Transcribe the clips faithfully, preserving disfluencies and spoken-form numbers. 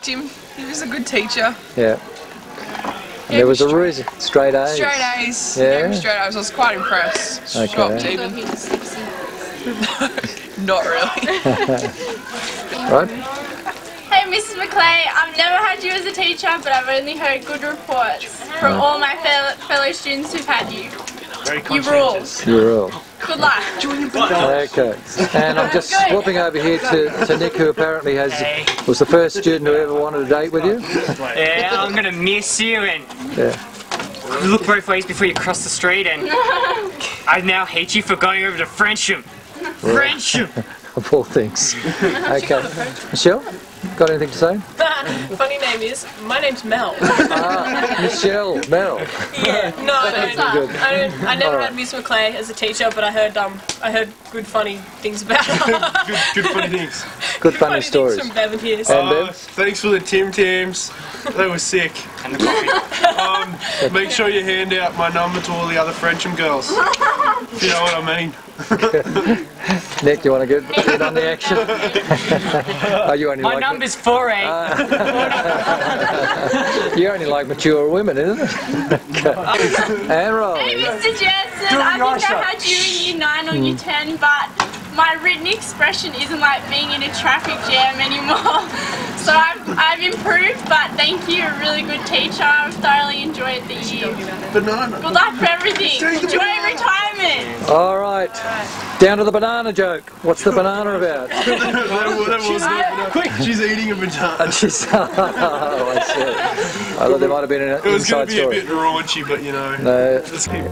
him. He was a good teacher. Yeah. And there was a reason. Straight A's. Straight A's. Yeah. Gave me straight A's. I was quite impressed. Okay. Shocked even. Not really. Right? Hey Missus McClay, I've never had you as a teacher, but I've only heard good reports from all my fellow, fellow students who've had you. Very You rule. You rule. Good luck. Okay. And I'm just swapping over here to, to Nick, who apparently has was the first student who ever wanted a date with you. Yeah, I'm gonna miss you and Yeah. look both ways before you cross the street, and I now hate you for going over to Frensham. Frensham! Of all things. Okay. Michelle, got anything to say? Funny name is, my name's Mel. Ah, Michelle, Mel. Yeah, no, I don't. Good. I, don't, I never All right. had Miss McClay as a teacher, but I heard um, I heard good funny things about her. good, good funny things. Good funny funny stories. things from Bevan here. And Oh, Bev? thanks for the Tim Tams. They were sick. And the coffee. Um, make sure you hand out my number to all the other Frensham girls. If you know what I mean. Nick, you want to get in on the action? Oh, you only My like number's four eight. you only like mature women, isn't it? Okay. And Riley. Hey Mister Jensen, I think I had you in year nine or year ten, but my written expression isn't like being in a traffic jam anymore. So I've, I've improved, but thank you, a really good teacher. I've thoroughly enjoyed the year. Banana. Good luck for everything. Enjoy retirement. All right. Down to the banana joke. What's the banana about? that, that was quick. She's eating a banana. And she's, oh, I see. I thought there might have been an It was going inside to be story. a bit raunchy, but you know. No. Let's keep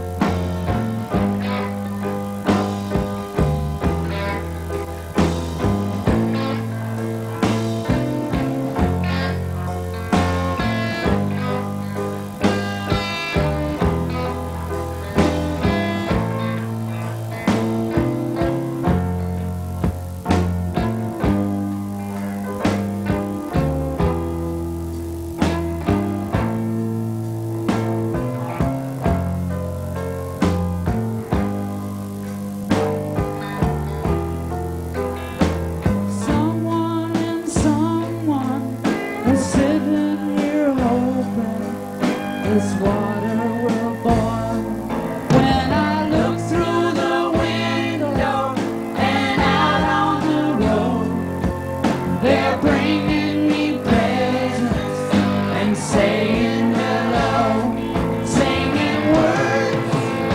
Someone and someone is sitting here hoping this water will boil. When I look through the window and out on the road, they're bringing me presents and saying hello, singing words,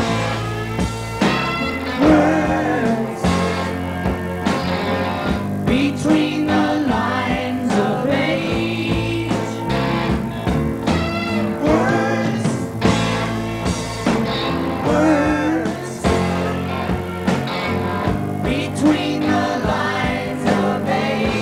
words. Between the lines of age, words, words. Between the lines of age.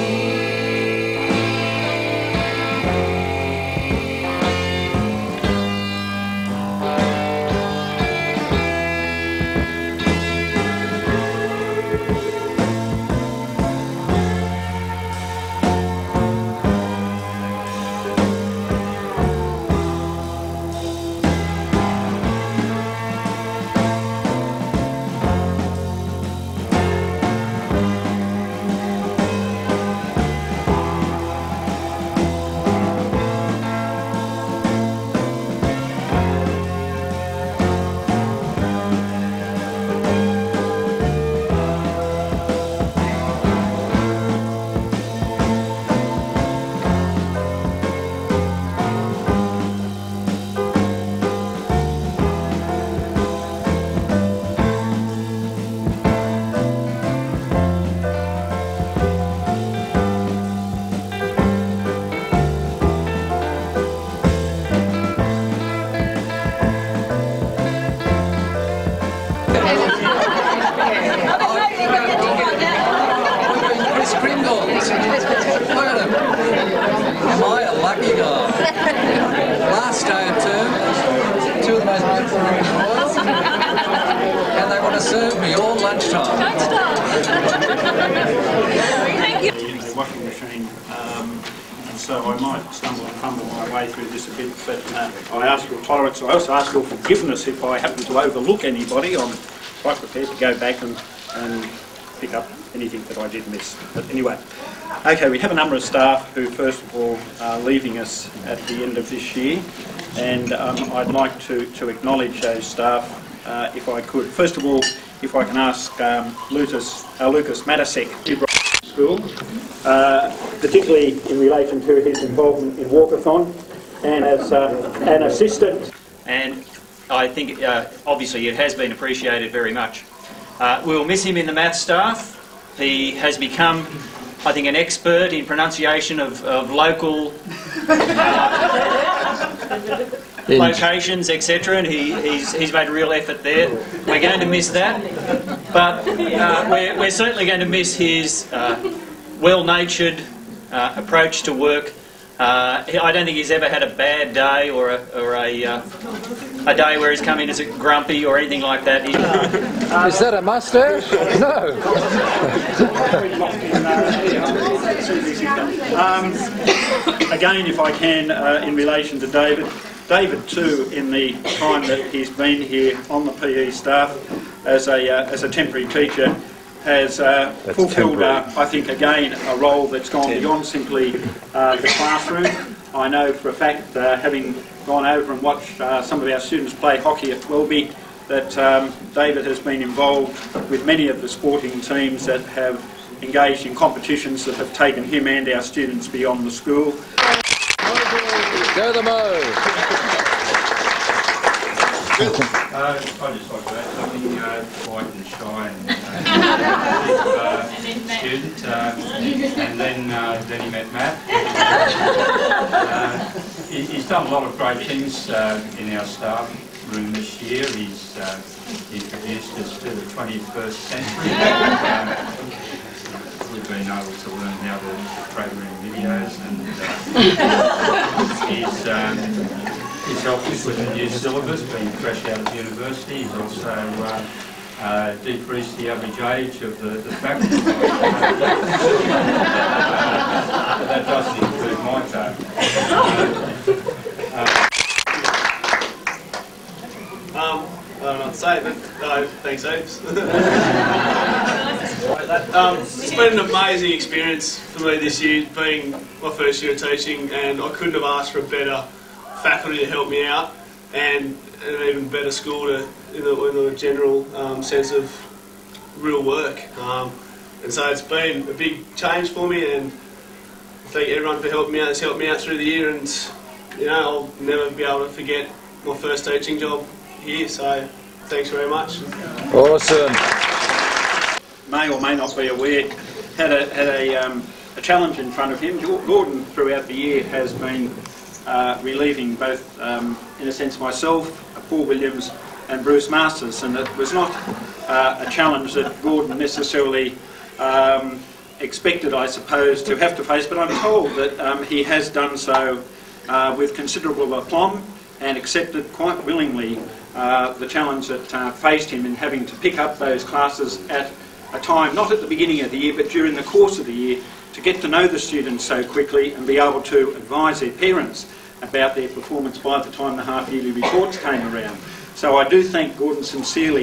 Chris Kringle. Look at him. Am I a lucky guy? Last day of term, two of the most beautiful women in the world, and they want to serve me all lunchtime. Thank you. Using the washing machine, um, and so I might stumble and fumble my way through this a bit, but uh, I ask your tolerance. I also ask your forgiveness if I happen to overlook anybody. I'm quite prepared to go back and, and pick up anything that I did miss. But anyway, okay, we have a number of staff who first of all are leaving us at the end of this year, and um, I'd like to, to acknowledge those staff uh, if I could. First of all, if I can ask um, Lucas, uh, Lucas Matasek, School, uh, particularly in relation to his involvement in Walkathon and as uh, an assistant. And I think uh, obviously it has been appreciated very much. Uh, we'll miss him in the maths staff. He has become, I think, an expert in pronunciation of, of local uh, locations, et cetera, and he, he's, he's made a real effort there. We're going to miss that, but uh, we're, we're certainly going to miss his uh, well-natured uh, approach to work. Uh, I don't think he's ever had a bad day or a, or a, uh, a day where he's come in as a grumpy or anything like that. He, uh, Is that a mustache? No. um, again, if I can, uh, in relation to David, David too, in the time that he's been here on the P E staff as a uh, as a temporary teacher, has uh, fulfilled, uh, I think, again, a role that's gone beyond simply uh, the classroom. I know for a fact, uh, having gone over and watched uh, some of our students play hockey at Welby, that um, David has been involved with many of the sporting teams that have engaged in competitions that have taken him and our students beyond the school. Go the Mo! Uh, I'd just like to add something, uh, quiet and shy and uh, uh, student, uh, and then uh, then he met Matt. Uh, he, he's done a lot of great things uh, in our staff room this year. He's uh, introduced us to the twenty-first century. Uh, we've been able to learn how to program videos, and uh, he's um, He's helped us with the new syllabus, being fresh out of university. He's also uh, uh, decreased the average age of the, the faculty. uh, that doesn't include my code. Uh, uh, Um, I don't know what to say, but no, thanks heaps. um, it's been an amazing experience for me this year, being my first year of teaching, and I couldn't have asked for a better faculty to help me out, and an even better school to, in the, in the general um, sense of real work. Um, and so it's been a big change for me, and I thank everyone for helping me out. It's helped me out through the year, and you know, I'll never be able to forget my first teaching job here. So thanks very much. Awesome. May or may not be aware, had a had a, um, a challenge in front of him. Gordon, throughout the year, has been Uh, relieving both, um, in a sense, myself, Paul Williams and Bruce Masters, and it was not uh, a challenge that Gordon necessarily um, expected, I suppose, to have to face, but I'm told that um, he has done so uh, with considerable aplomb and accepted quite willingly uh, the challenge that uh, faced him in having to pick up those classes at a time, not at the beginning of the year, but during the course of the year, to get to know the students so quickly and be able to advise their parents about their performance by the time the half-yearly reports came around. So I do thank Gordon sincerely.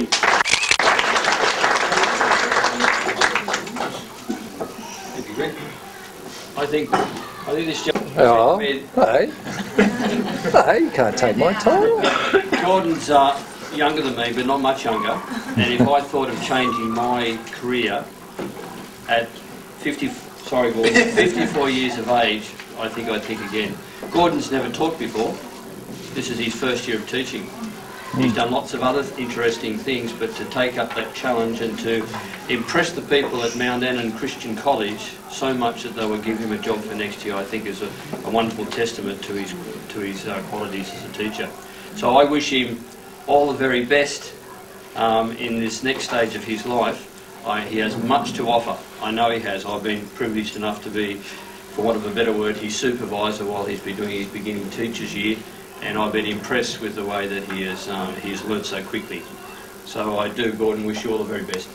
Thank you, Rick. I think, I think this job... Oh, hey. Hey, you can't take my time. Gordon's uh, younger than me, but not much younger. And if I thought of changing my career at fifty... Sorry, Gordon. fifty-four years of age, I think I'd think again. Gordon's never taught before. This is his first year of teaching. He's done lots of other interesting things, but to take up that challenge and to impress the people at Mount Annan Christian College so much that they will give him a job for next year, I think is a, a wonderful testament to his to his uh, qualities as a teacher. So I wish him all the very best um, in this next stage of his life. I, he has much to offer. I know he has. I've been privileged enough to be, for want of a better word, his supervisor while he's been doing his beginning teachers year, and I've been impressed with the way that he has um, he has learnt so quickly. So I do, Gordon, wish you all the very best.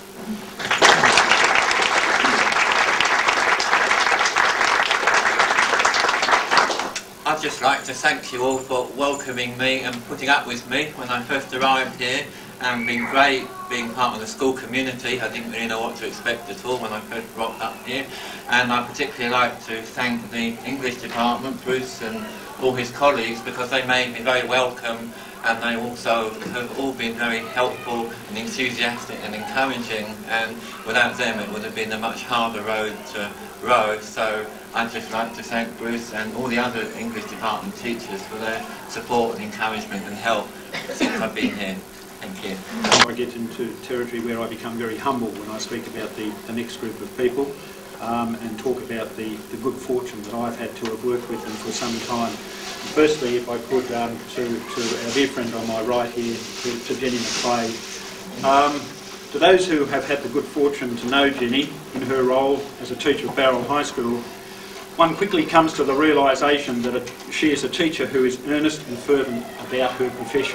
I'd just like to thank you all for welcoming me and putting up with me when I first arrived here, and been great being part of the school community. I didn't really know what to expect at all when I first rocked up here. And I particularly like to thank the English department, Bruce and all his colleagues, because they made me very welcome, and they also have all been very helpful and enthusiastic and encouraging, and without them it would have been a much harder road to row. So I'd just like to thank Bruce and all the other English department teachers for their support and encouragement and help since I've been here. Thank you. I get into territory where I become very humble when I speak about the, the next group of people um, and talk about the, the good fortune that I've had to have worked with them for some time. Firstly, if I could, um, to, to our dear friend on my right here, to, to Jenny McLeay. Um, to those who have had the good fortune to know Jenny in her role as a teacher at Bowral High School, one quickly comes to the realisation that a, she is a teacher who is earnest and fervent about her profession.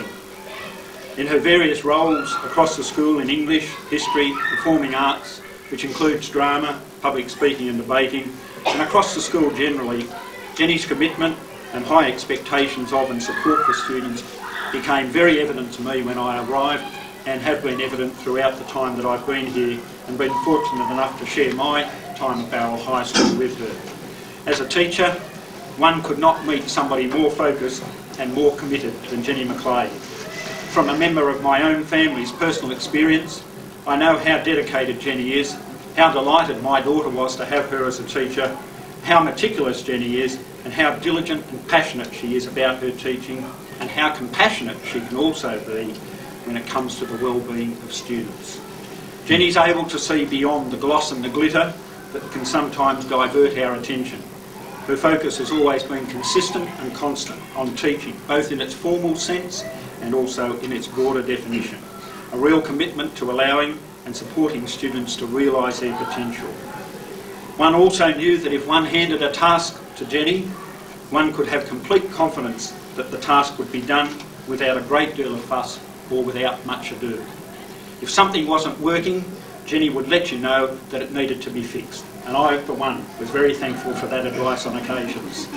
In her various roles across the school in English, history, performing arts, which includes drama, public speaking and debating, and across the school generally, Jenny's commitment and high expectations of and support for students became very evident to me when I arrived, and have been evident throughout the time that I've been here and been fortunate enough to share my time at Bowral High School with her. As a teacher, one could not meet somebody more focused and more committed than Jenny McLeay. From a member of my own family's personal experience, I know how dedicated Jenny is, how delighted my daughter was to have her as a teacher, how meticulous Jenny is, and how diligent and passionate she is about her teaching, and how compassionate she can also be when it comes to the well-being of students. Jenny's able to see beyond the gloss and the glitter that can sometimes divert our attention. Her focus has always been consistent and constant on teaching, both in its formal sense and also in its broader definition. A real commitment to allowing and supporting students to realise their potential. One also knew that if one handed a task to Jenny, one could have complete confidence that the task would be done without a great deal of fuss or without much ado. If something wasn't working, Jenny would let you know that it needed to be fixed. And I, for one, was very thankful for that advice on occasions.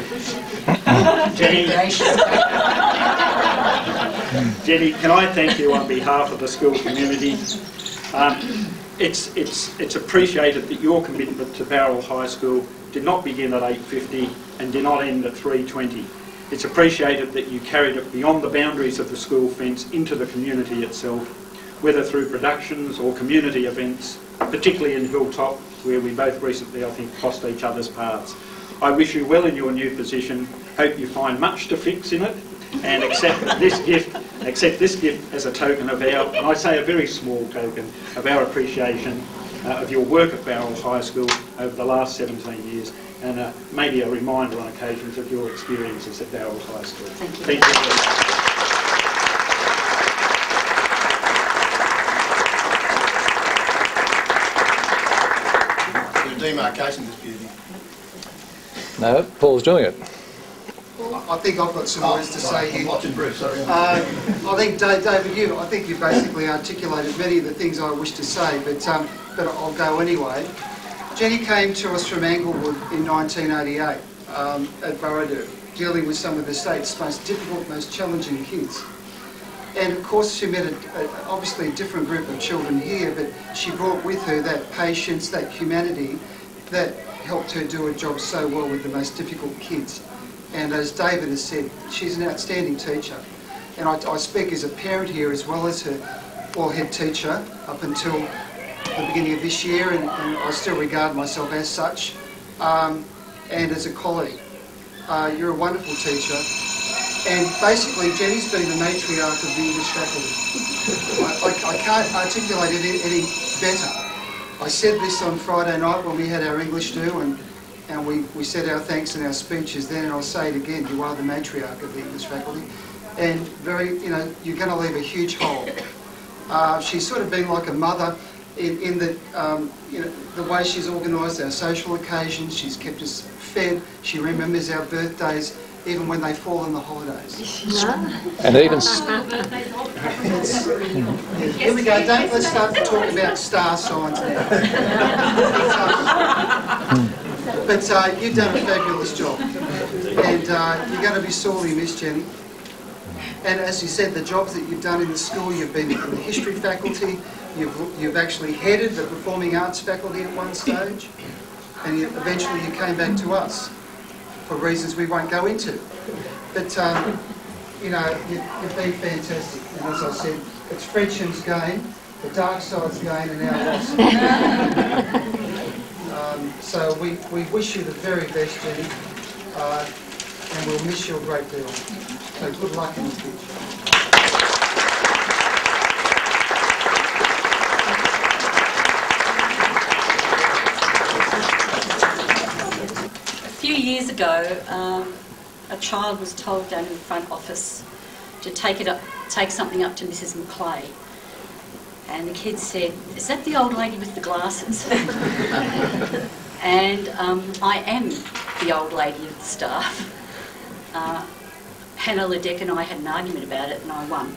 Jenny, Jenny, can I thank you on behalf of the school community? Um, it's, it's, it's appreciated that your commitment to Bowral High School did not begin at eight fifty and did not end at three twenty. It's appreciated that you carried it beyond the boundaries of the school fence into the community itself, whether through productions or community events, particularly in Hilltop, where we both recently, I think, crossed each other's paths. I wish you well in your new position, hope you find much to fix in it, and accept this gift, accept this gift as a token of our, and I say a very small token, of our appreciation uh, of your work at Bowral High School over the last seventeen years, and uh, maybe a reminder on occasions of your experiences at Bowral High School. Thank you. Thank you. Demarcation disputing. No, Paul's doing it. I think I've got some words to say here. I'm watching Bruce, sorry. Uh, I think, David, you, I think you basically articulated many of the things I wish to say, but, um, but I'll go anyway. Jenny came to us from Anglewood in nineteen eighty-eight um, at Burradoo, dealing with some of the state's most difficult, most challenging kids. And of course she met a, a, obviously a different group of children here, but she brought with her that patience, that humanity that helped her do her job so well with the most difficult kids. And as David has said, she's an outstanding teacher. And I, I speak as a parent here as well as her well, head teacher up until the beginning of this year, and, and I still regard myself as such, um, and as a colleague. Uh, you're a wonderful teacher. And basically, Jenny's been the matriarch of the English faculty. I, I, I can't articulate it any, any better. I said this on Friday night when we had our English do, and, and we, we said our thanks and our speeches then, and I'll say it again, you are the matriarch of the English faculty. And very, you know, you're going to leave a huge hole. Uh, she's sort of been like a mother in, in that, um, you know, the way she's organised our social occasions, she's kept us fed, she remembers our birthdays, even when they fall in the holidays. And even... Here we go, don't let's start to talk about star signs now. But uh, you've done a fabulous job. And uh, you're going to be sorely missed, Jenny. And as you said, the jobs that you've done in the school, you've been in the history faculty, you've, you've actually headed the performing arts faculty at one stage, and you, eventually you came back to us for reasons we won't go into. But, um, you know, you, you've been fantastic. And as I said, it's Frenchham's gain, the dark side's gain, and our loss. um, so we, we wish you the very best, Jenny, uh, and we'll miss you a great deal. So good luck in the future. A few years ago, um, a child was told down in the front office to take it up, take something up to Missus McClay, and the kid said, "Is that the old lady with the glasses?" And um, I am the old lady of the staff. Uh, Hannah Ledeck and I had an argument about it, and I won.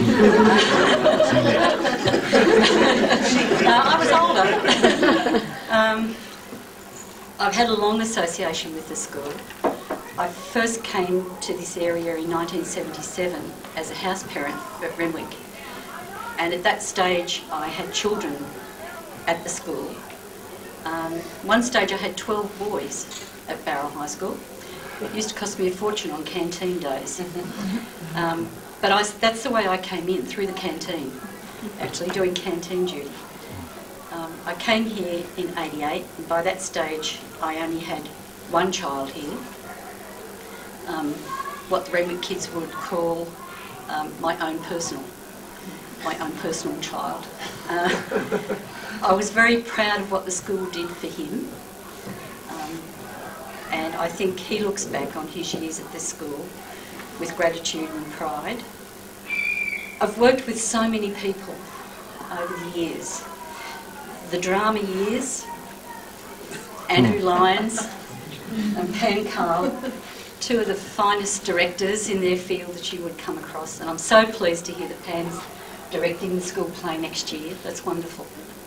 uh, I was older. um, I've had a long association with the school. I first came to this area in nineteen seventy-seven as a house parent at Renwick, and at that stage I had children at the school. Um, one stage I had twelve boys at Barrow High School. It used to cost me a fortune on canteen days. Um, but I, that's the way I came in, through the canteen, actually doing canteen duty. Um, I came here in eighty-eight, and by that stage I only had one child here, um, what the Renwick kids would call um, my own personal, my own personal child. Uh, I was very proud of what the school did for him. Um, And I think he looks back on his years at this school with gratitude and pride. I've worked with so many people over the years. The drama years, Andrew Lyons and Pam Carl, two of the finest directors in their field that you would come across. And I'm so pleased to hear that Pam's directing the school play next year. That's wonderful.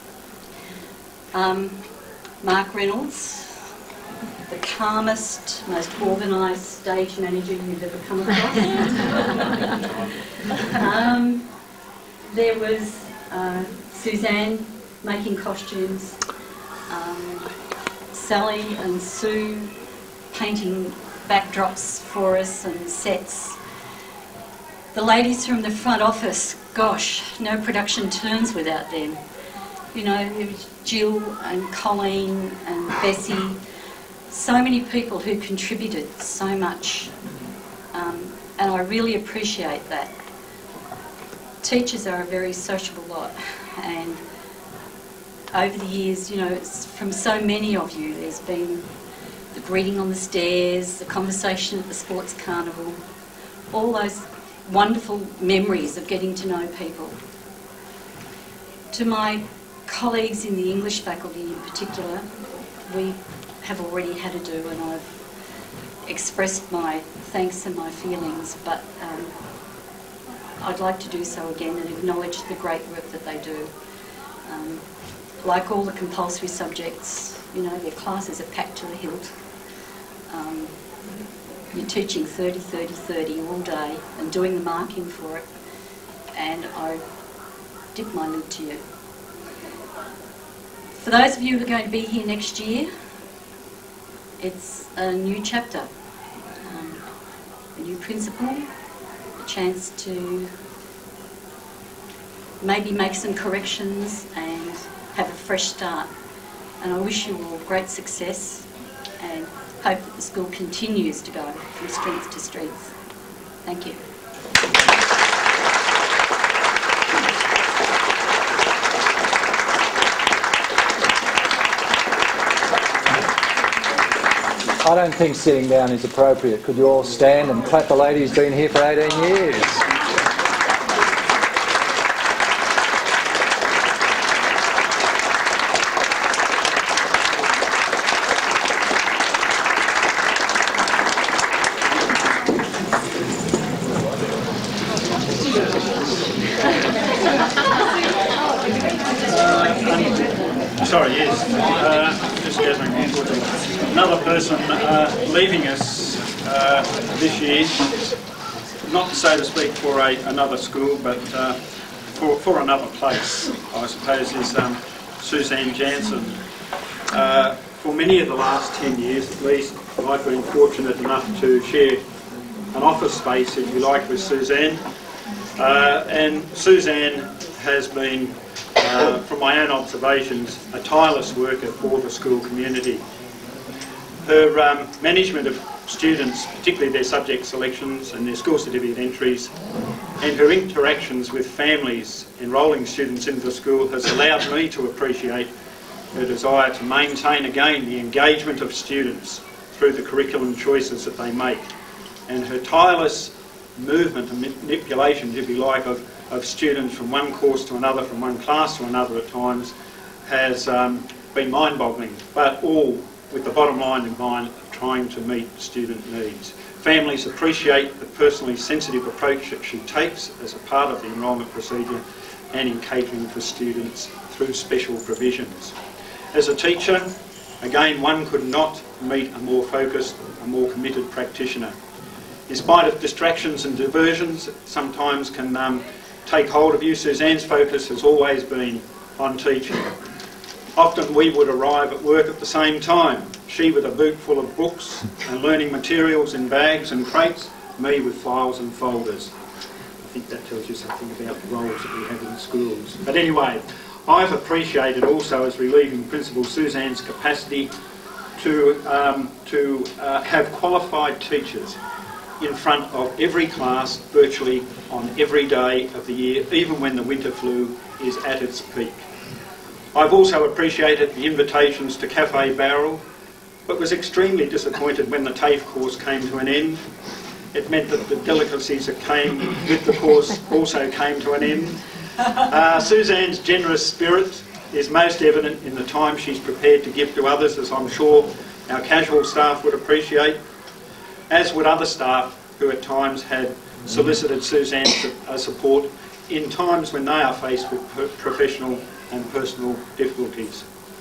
Um, Mark Reynolds, the calmest, most organised stage manager you've ever come across. um, there was uh, Suzanne making costumes, um, Sally and Sue painting backdrops for us and sets. The ladies from the front office, gosh, no production turns without them. You know, there was Jill and Colleen and Bessie. So many people who contributed so much, um, and I really appreciate that. Teachers are a very sociable lot, and over the years, you know, it's from so many of you, there's been the greeting on the stairs, the conversation at the sports carnival, all those wonderful memories of getting to know people. To my colleagues in the English faculty in particular, we have already had a do, and I've expressed my thanks and my feelings, but um, I'd like to do so again and acknowledge the great work that they do. Um, like all the compulsory subjects, you know, their classes are packed to the hilt. Um, you're teaching thirty, thirty, thirty all day and doing the marking for it, and I dip my lid to you. For those of you who are going to be here next year, it's a new chapter, um, a new principal, a chance to maybe make some corrections and have a fresh start. And I wish you all great success and hope that the school continues to go from strength to strength. Thank you. I don't think sitting down is appropriate. Could you all stand and clap the lady who's been here for eighteen years? Sorry, yes. Uh, just gathering another person uh, leaving us uh, this year. not so to speak for a, another school, but uh, for, for another place, I suppose, is um, Suzanne Jansen. Uh, for many of the last ten years at least, I've been fortunate enough to share an office space, if you like, with Suzanne. Uh, and Suzanne has been, uh, from my own observations, a tireless worker for the school community. Her um, management of students, particularly their subject selections and their school certificate entries, and her interactions with families enrolling students into the school has allowed me to appreciate her desire to maintain again the engagement of students through the curriculum choices that they make, and her tireless movement and manipulation, if you like, of, of students from one course to another, from one class to another at times, has um, been mind-boggling, but all with the bottom line in mind of trying to meet student needs. Families appreciate the personally sensitive approach that she takes as a part of the enrolment procedure and in catering for students through special provisions. As a teacher, again, one could not meet a more focused, a more committed practitioner. In spite of distractions and diversions that sometimes can um, take hold of you, Suzanne's focus has always been on teaching. Often we would arrive at work at the same time, she with a boot full of books and learning materials in bags and crates, me with files and folders. I think that tells you something about the roles that we have in schools. But anyway, I've appreciated also as relieving principal Suzanne's capacity to, um, to uh, have qualified teachers in front of every class virtually on every day of the year, even when the winter flu is at its peak. I've also appreciated the invitations to Cafe Barrel, but was extremely disappointed when the TAFE course came to an end. It meant that the delicacies that came with the course also came to an end. Uh, Suzanne's generous spirit is most evident in the time she's prepared to give to others, as I'm sure our casual staff would appreciate, as would other staff who at times had solicited Suzanne's support in times when they are faced with professional and personal difficulties.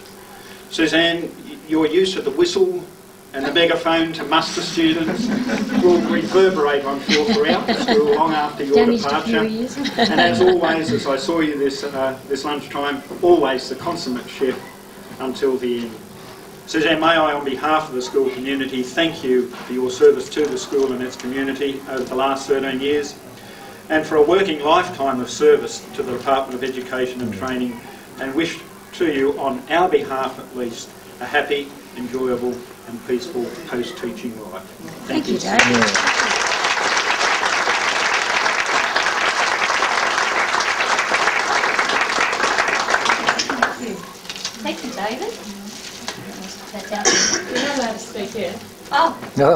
Suzanne, your use of the whistle and the megaphone to muster students will reverberate, I'm sure, throughout the school long after your Damaged departure. a few years. And as always, as I saw you this, uh, this lunchtime, always the consummate chef until the end. Suzanne, may I, on behalf of the school community, thank you for your service to the school and its community over the last thirteen years, and for a working lifetime of service to the Department of Education and Training, and wish to you, on our behalf at least, a happy, enjoyable and peaceful post-teaching life. Thank, Thank you, Dave. Thank you, David. You're not allowed to speak here. Oh. No.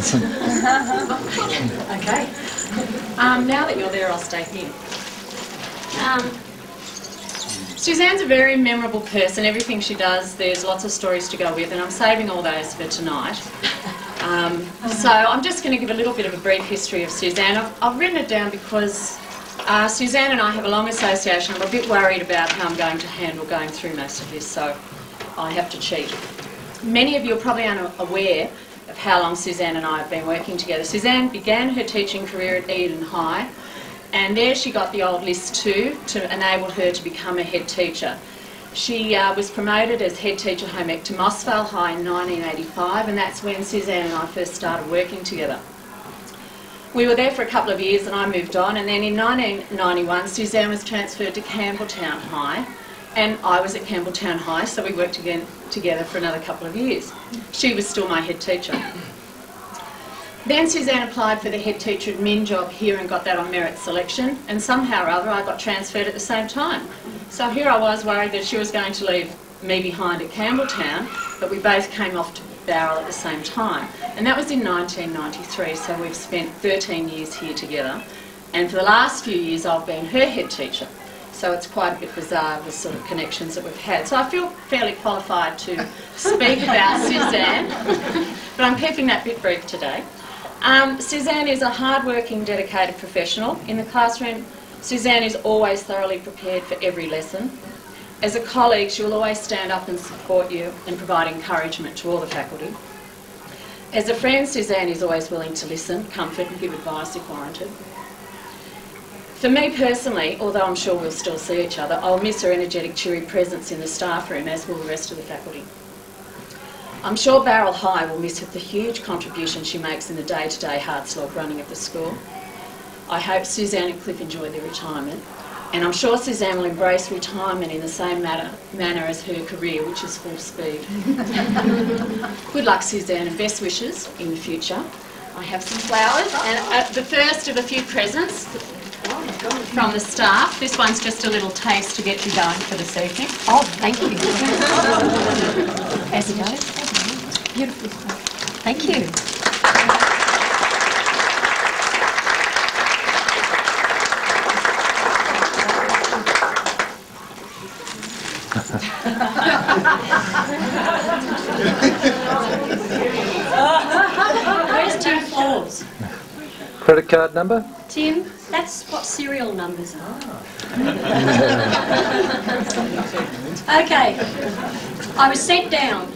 Okay. Um, now that you're there, I'll stay here. Um, Suzanne's a very memorable person. Everything she does, there's lots of stories to go with, and I'm saving all those for tonight. Um, so I'm just going to give a little bit of a brief history of Suzanne. I've, I've written it down because uh, Suzanne and I have a long association. I'm a bit worried about how I'm going to handle going through most of this, so I have to cheat. Many of you are probably unaware of how long Suzanne and I have been working together. Suzanne began her teaching career at Eden High, and there she got the old list two to enable her to become a head teacher. She uh, was promoted as head teacher home ec to Mossvale High in nineteen eighty-five, and that's when Suzanne and I first started working together. We were there for a couple of years and I moved on, and then in nineteen ninety-one Suzanne was transferred to Campbelltown High, and I was at Campbelltown High, so we worked again together for another couple of years. She was still my head teacher. Then Suzanne applied for the head teacher admin job here and got that on merit selection, and somehow or other I got transferred at the same time. So here I was worried that she was going to leave me behind at Campbelltown, but we both came off to Bowral at the same time. And that was in nineteen ninety-three, so we've spent thirteen years here together. And for the last few years I've been her head teacher. So it's quite a bit bizarre, the sort of connections that we've had. So I feel fairly qualified to speak about Suzanne, but I'm keeping that bit brief today. Um, Suzanne is a hard-working, dedicated professional. In the classroom, Suzanne is always thoroughly prepared for every lesson. As a colleague, she will always stand up and support you and provide encouragement to all the faculty. As a friend, Suzanne is always willing to listen, comfort and give advice if warranted. For me personally, although I'm sure we'll still see each other, I'll miss her energetic, cheery presence in the staff room, as will the rest of the faculty. I'm sure Barrel High will miss the huge contribution she makes in the day-to-day hard slog running of the school. I hope Suzanne and Cliff enjoy their retirement, and I'm sure Suzanne will embrace retirement in the same manner, manner as her career, which is full speed. Good luck, Suzanne, and best wishes in the future. I have some flowers, and uh, the first of a few presents from the staff. This one's just a little taste to get you going for this evening. Oh, thank you. As it goes. Beautiful. Thank you. Where's Tim Forbes? Credit card number? Tim, that's what serial numbers are. Okay, I was sent down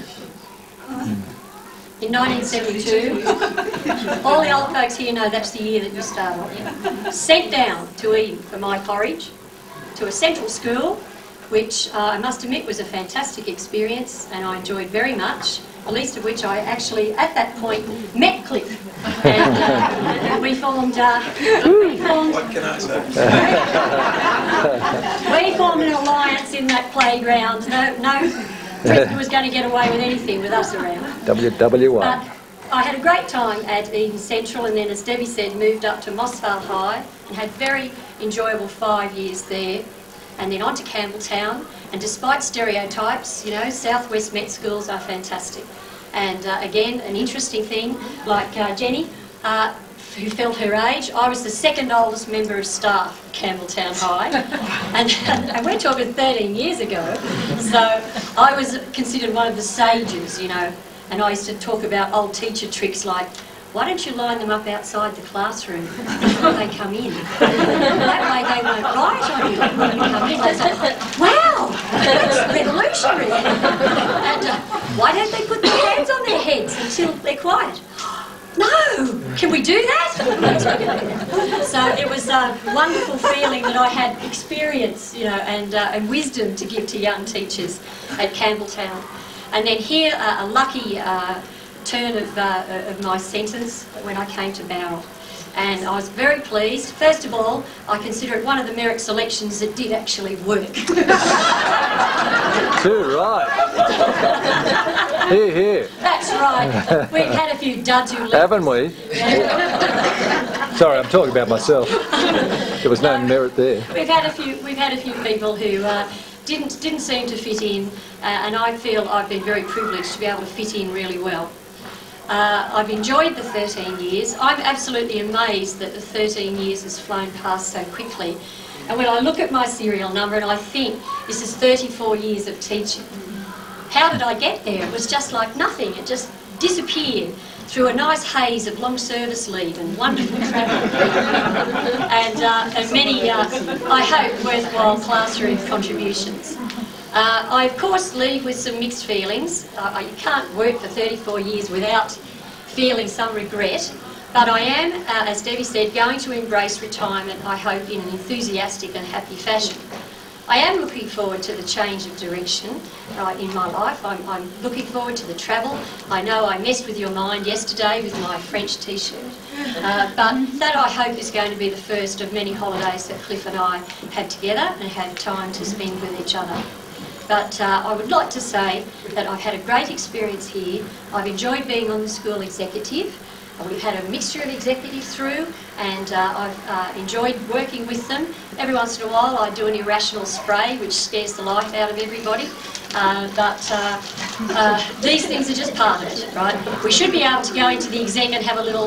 in nineteen seventy-two. All the old folks here know that's the year that you started. Sent down to Eden for my porridge, to a central school, which uh, I must admit was a fantastic experience and I enjoyed very much, the least of which I actually, at that point, met Cliff. And uh, we formed, uh, we formed, What can I say? we formed an alliance in that playground. No, no Cliff was going to get away with anything with us around. W W one. Uh, I had a great time at Eden Central and then, as Debbie said, moved up to Mossvale High and had very enjoyable five years there. And then on to Campbelltown, and despite stereotypes, you know, Southwest Met schools are fantastic. And uh, again, an interesting thing, like uh, Jenny, uh, who felt her age, I was the second oldest member of staff at Campbelltown High, and, and we're talking thirteen years ago, so I was considered one of the sages, you know, and I used to talk about old teacher tricks like, why don't you line them up outside the classroom before they come in? That way they won't write on you when you come in. They say, wow, that's revolutionary. And uh, why don't they put their hands on their heads until they're quiet? No, can we do that? So it was a wonderful feeling that I had experience, you know, and, uh, and wisdom to give to young teachers at Campbelltown. And then here, uh, a lucky uh, turn of, uh, of my sentence when I came to Barrel. And I was very pleased. First of all, I consider it one of the merit selections that did actually work. Too right. Here, here. That's right. We've had a few duds who left. Haven't we? Sorry, I'm talking about myself. There was no merit there. We've had a few. We've had a few people who uh, didn't didn't seem to fit in, uh, and I feel I've been very privileged to be able to fit in really well. Uh, I've enjoyed the thirteen years. I'm absolutely amazed that the thirteen years has flown past so quickly. And when I look at my serial number and I think this is thirty-four years of teaching, how did I get there? It was just like nothing. It just disappeared through a nice haze of long service leave and wonderful travel and, uh, and many, uh, I hope, worthwhile classroom contributions. Uh, I, of course, leave with some mixed feelings. Uh, you can't work for thirty-four years without feeling some regret. But I am, uh, as Debbie said, going to embrace retirement, I hope, in an enthusiastic and happy fashion. I am looking forward to the change of direction uh, in my life. I'm, I'm looking forward to the travel. I know I messed with your mind yesterday with my French t-shirt. Uh, but that, I hope, is going to be the first of many holidays that Cliff and I have together and have time to spend with each other. But uh, I would like to say that I've had a great experience here. I've enjoyed being on the school executive. We've had a mixture of executives through, and uh, I've uh, enjoyed working with them. Every once in a while I do an irrational spray which scares the life out of everybody. Uh, but uh, uh, these things are just part of it, right? We should be able to go into the exec and have a little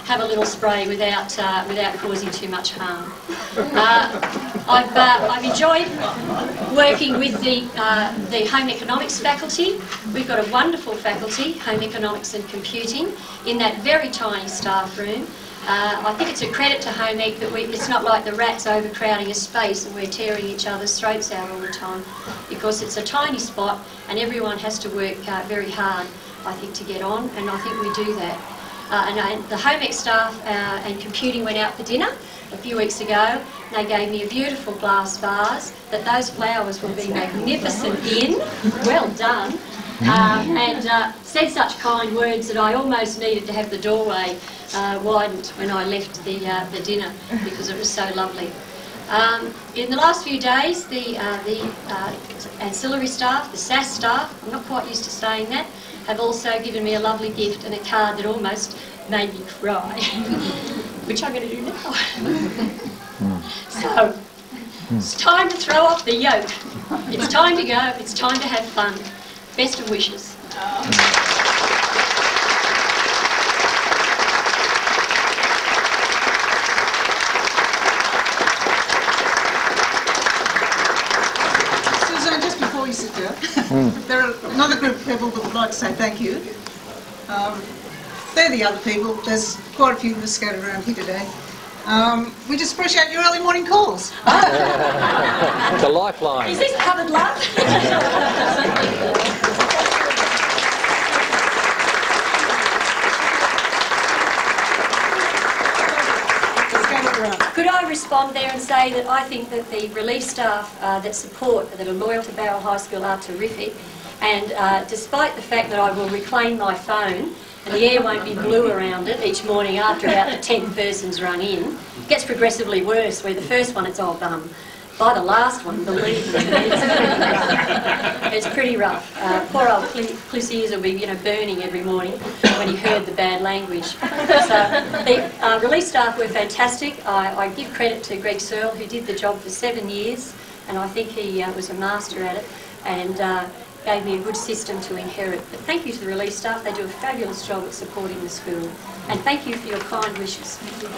have a little spray without uh, without causing too much harm. Uh, I've uh, I've enjoyed working with the uh, the home economics faculty. We've got a wonderful faculty, home economics and computing, in that very tiny staff room. Uh, I think it's a credit to Home Ec that we, it's not like the rats overcrowding a space and we're tearing each other's throats out all the time, because it's a tiny spot and everyone has to work uh, very hard, I think, to get on, and I think we do that. Uh, and, and the Home Ec staff uh, and computing went out for dinner a few weeks ago, and they gave me a beautiful glass vase that those flowers will be magnificent in. Well done. Um, and uh, said such kind words that I almost needed to have the doorway uh, widened when I left the, uh, the dinner, because it was so lovely. Um, in the last few days, the, uh, the uh, ancillary staff, the S A S staff, I'm not quite used to saying that, have also given me a lovely gift and a card that almost made me cry, which I'm going to do now. So, it's time to throw off the yoke. It's time to go. It's time to have fun. Best of wishes. Suzanne, just before you sit down, mm. there are another group of people that would like to say thank you. Um, they're the other people. There's quite a few of us scattered around here today. Um, we just appreciate your early morning calls. It's a lifeline. Is this covered love? Could I respond there and say that I think that the relief staff uh, that support, that are loyal to Bowral High School, are terrific, and uh, despite the fact that I will reclaim my phone and the air won't be blue around it each morning after about the tenth person's rung in, it gets progressively worse, where the first one it's all bum. By the last one, believe me, it's pretty, it's pretty rough. Uh, poor old Cliff's ears will be, you know, burning every morning when he heard the bad language. So the uh, relief staff were fantastic. I, I give credit to Greg Searle, who did the job for seven years, and I think he uh, was a master at it, and uh, gave me a good system to inherit. But thank you to the relief staff. They do a fabulous job at supporting the school. And thank you for your kind wishes.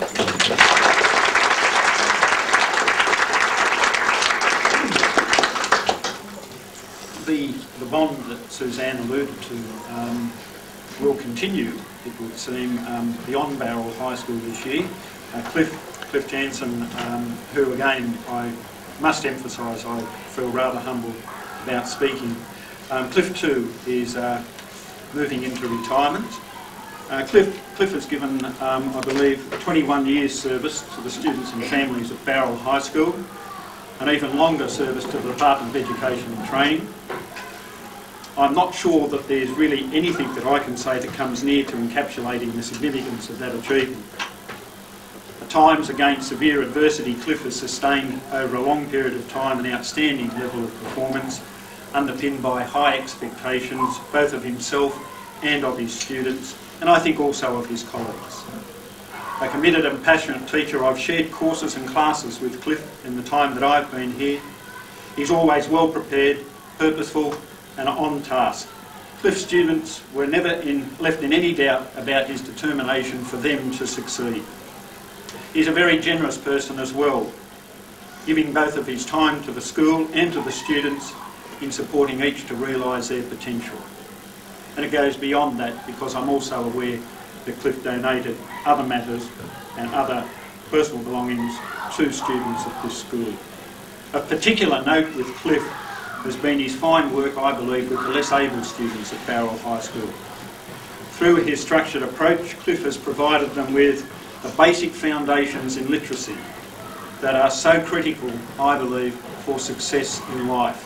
The, the bond that Suzanne alluded to um, will continue, it would seem, um, beyond Bowral High School this year. Uh, Cliff, Cliff Jansen, um, who again I must emphasise I feel rather humble about speaking. Um, Cliff too is uh, moving into retirement. Uh, Cliff, Cliff has given, um, I believe, twenty-one years service to the students and families at Bowral High School, and even longer service to the Department of Education and Training. I'm not sure that there's really anything that I can say that comes near to encapsulating the significance of that achievement. At times, against severe adversity, Cliff has sustained over a long period of time an outstanding level of performance, underpinned by high expectations, both of himself and of his students, and I think also of his colleagues. A committed and passionate teacher, I've shared courses and classes with Cliff in the time that I've been here. He's always well prepared, purposeful and on task. Cliff's students were never in, left in any doubt about his determination for them to succeed. He's a very generous person as well, giving both of his time to the school and to the students in supporting each to realise their potential. And it goes beyond that, because I'm also aware that Cliff donated other matters and other personal belongings to students at this school. Of particular note with Cliff has been his fine work, I believe, with the less able students at Bowral High School. Through his structured approach, Cliff has provided them with the basic foundations in literacy that are so critical, I believe, for success in life.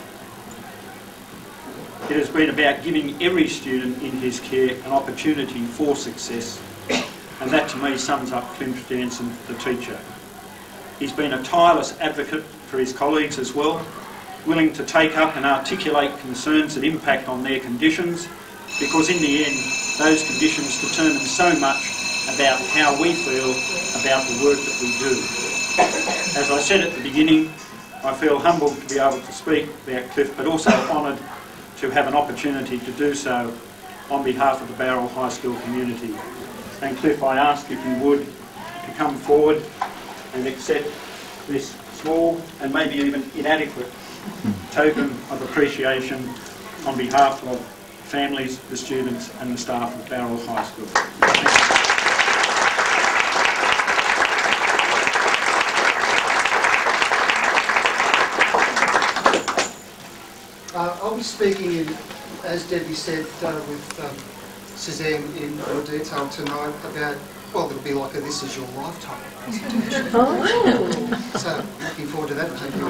It has been about giving every student in his care an opportunity for success, and that to me sums up Cliff Jansen, the teacher. He's been a tireless advocate for his colleagues as well, willing to take up and articulate concerns that impact on their conditions, because in the end those conditions determine so much about how we feel about the work that we do. As I said at the beginning, I feel humbled to be able to speak about Cliff, but also honoured to have an opportunity to do so on behalf of the Bowral High School community. and Cliff, I ask if you would to come forward and accept this small and maybe even inadequate token of appreciation on behalf of families, the students and the staff of Bowral High School. Thank you. Uh, I'll be speaking, in, as Debbie said, uh, with um, Suzanne in more detail tonight about, well, it'll be like a This Is Your Lifetime presentation. Oh. So, looking forward to that.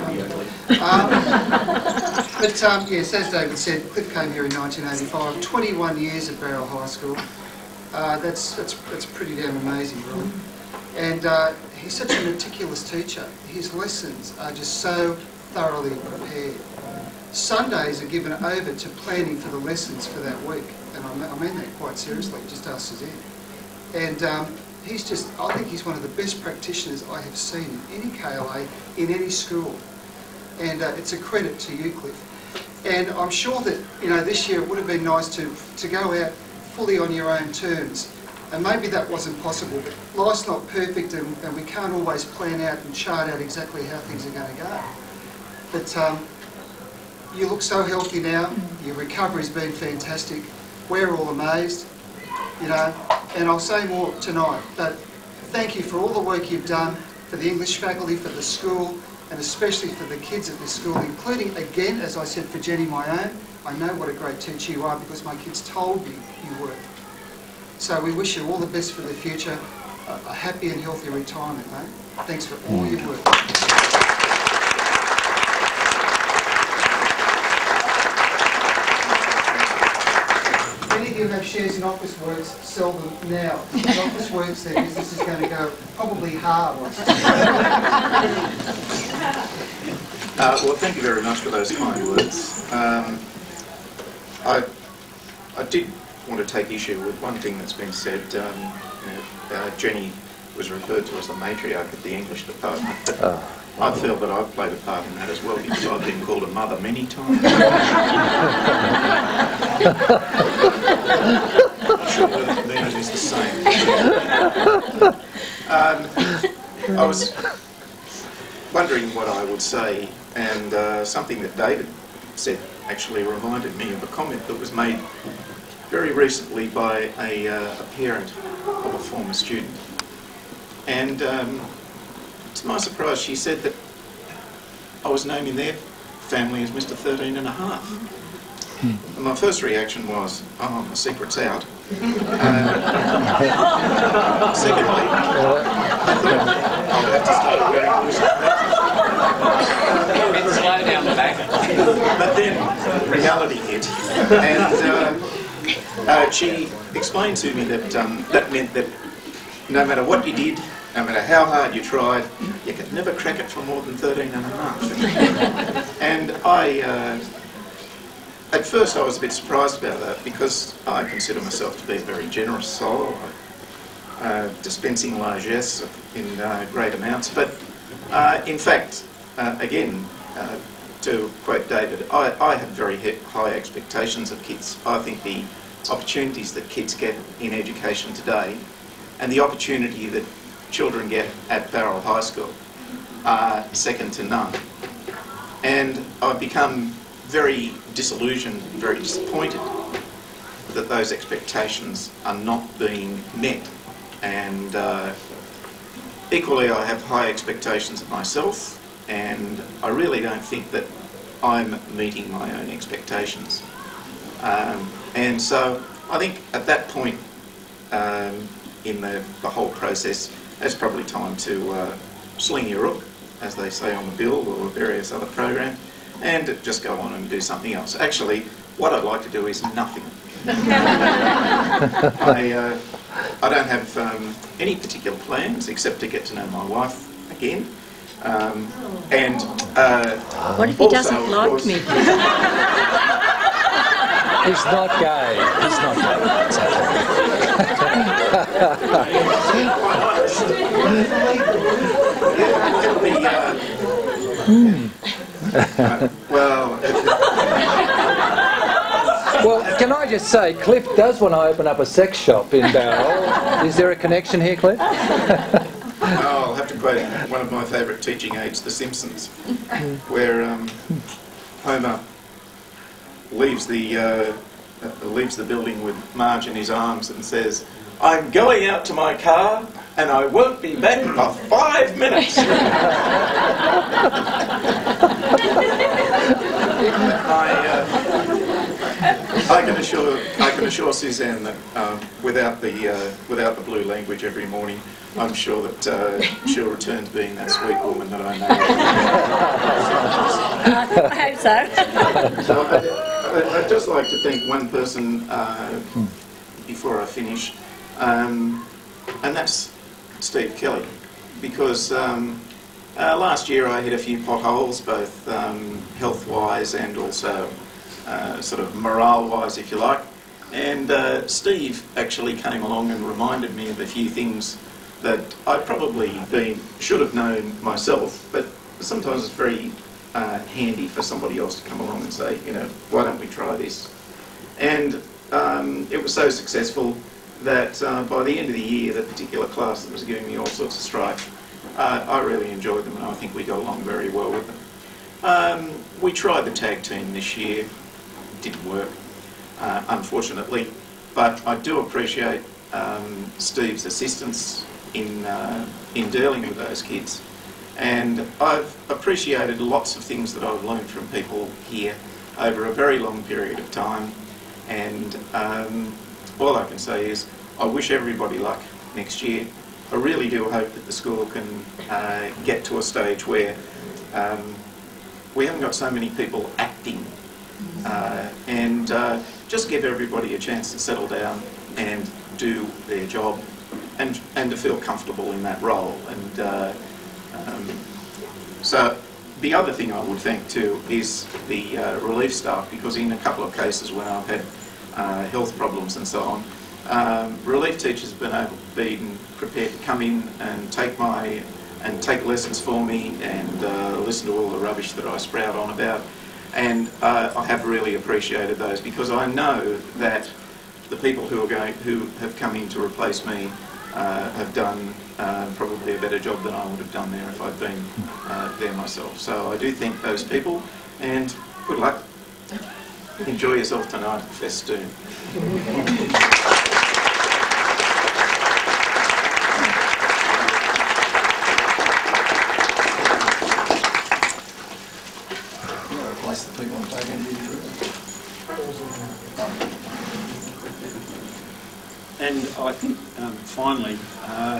Um, but um, yes, as David said, Cliff came here in nineteen eighty-five, twenty-one years at Bowral High School. Uh, that's, that's, that's pretty damn amazing, really. And uh, he's such a meticulous teacher. His lessons are just so thoroughly prepared. Sundays are given over to planning for the lessons for that week, and I mean, I mean that quite seriously, just ask Suzanne. And um, he's just, I think he's one of the best practitioners I have seen in any K L A, in any school. And uh, it's a credit to you, Cliff. And I'm sure that, you know, this year it would have been nice to, to go out fully on your own terms. And maybe that wasn't possible, but life's not perfect, and, and we can't always plan out and chart out exactly how things are going to go. But um, you look so healthy now, your recovery's been fantastic, we're all amazed, you know, and I'll say more tonight, but thank you for all the work you've done, for the English faculty, for the school, and especially for the kids at this school, including, again, as I said, for Jenny, my own. I know what a great teacher you are because my kids told me you were. So we wish you all the best for the future, a, a happy and healthy retirement, mate. Thanks for all your work. Many of you have shares in Officeworks, sell them now. Because Officeworks, their business is going to go probably hard. Uh, well, thank you very much for those kind words. Um, I, I did want to take issue with one thing that's been said. Um, you know, uh, Jenny was referred to as the matriarch of the English department. But oh. I feel that I've played a part in that as well because I've been called a mother many times. I'm sure Leonard is the same. Um, I was wondering what I would say, and uh, something that David said actually reminded me of a comment that was made very recently by a, uh, a parent of a former student. And um, to my surprise, she said that I was known in their family as Mister thirteen and a half. And my first reaction was, oh, my secret's out. Uh, secondly, I thought I'll have to start wearing loose clothes. Slow down the back. But then reality hit, and uh, uh, she explained to me that um, that meant that no matter what you did, no matter how hard you tried, you could never crack it for more than thirteen and a half. And I, uh, at first I was a bit surprised about that because I consider myself to be a very generous soul, uh, dispensing largesse in uh, great amounts. But uh, in fact, uh, again, uh, to quote David, I, I have very high expectations of kids. I think the opportunities that kids get in education today and the opportunity that children get at Bowral High School are second to none. And I've become very disillusioned, very disappointed that those expectations are not being met. And uh, equally I have high expectations of myself, and I really don't think that I'm meeting my own expectations. Um, and so I think at that point um, in the, the whole process, it's probably time to uh, sling your hook, as they say on the bill or various other programs, and just go on and do something else. Actually, what I'd like to do is nothing. I, uh, I don't have um, any particular plans except to get to know my wife again. Um, and uh, what if he also, doesn't like course, me? He's not gay. He's not gay. It's uh, well, Well, can I just say, Cliff does want to open up a sex shop in Bowral. Is there a connection here, Cliff? Oh, I'll have to quote one of my favourite teaching aids, The Simpsons, where um, Homer leaves the uh, leaves the building with Marge in his arms and says, "I'm going out to my car and I won't be back for five minutes." I, uh, I can assure I can assure Suzanne that um, without the uh, without the blue language every morning, I'm sure that uh, she'll return to being that sweet woman that I know. I hope so. So I, I, I'd just like to thank one person uh, before I finish, um, and that's Steve Kelly, because um, uh, last year I hit a few potholes, both um, health-wise and also uh, sort of morale-wise, if you like. And uh, Steve actually came along and reminded me of a few things that I probably been should have known myself, but sometimes it's very uh, handy for somebody else to come along and say, you know, why don't we try this? And um, it was so successful that uh, by the end of the year, the particular class that was giving me all sorts of strife, uh, I really enjoyed them, and I think we got along very well with them. Um, we tried the tag team this year. It didn't work, uh, unfortunately, but I do appreciate um, Steve's assistance in, uh, in dealing with those kids. And I've appreciated lots of things that I've learned from people here over a very long period of time. And um, all I can say is I wish everybody luck next year. I really do hope that the school can uh, get to a stage where um, we haven't got so many people acting, uh, and uh, just give everybody a chance to settle down and do their job, and, and to feel comfortable in that role. And uh, um, so the other thing I would thank too is the uh, relief staff, because in a couple of cases when I've had uh, health problems and so on, um, relief teachers have been able to be prepared to come in and take my and take lessons for me and uh, listen to all the rubbish that I sprout on about. And uh, I have really appreciated those, because I know that the people who are going, who have come in to replace me, uh, have done uh, probably a better job than I would have done there if I'd been uh, there myself. So I do thank those people, and good luck. Enjoy yourself tonight at Festoon. The people I'm taking And I think, um, finally, uh,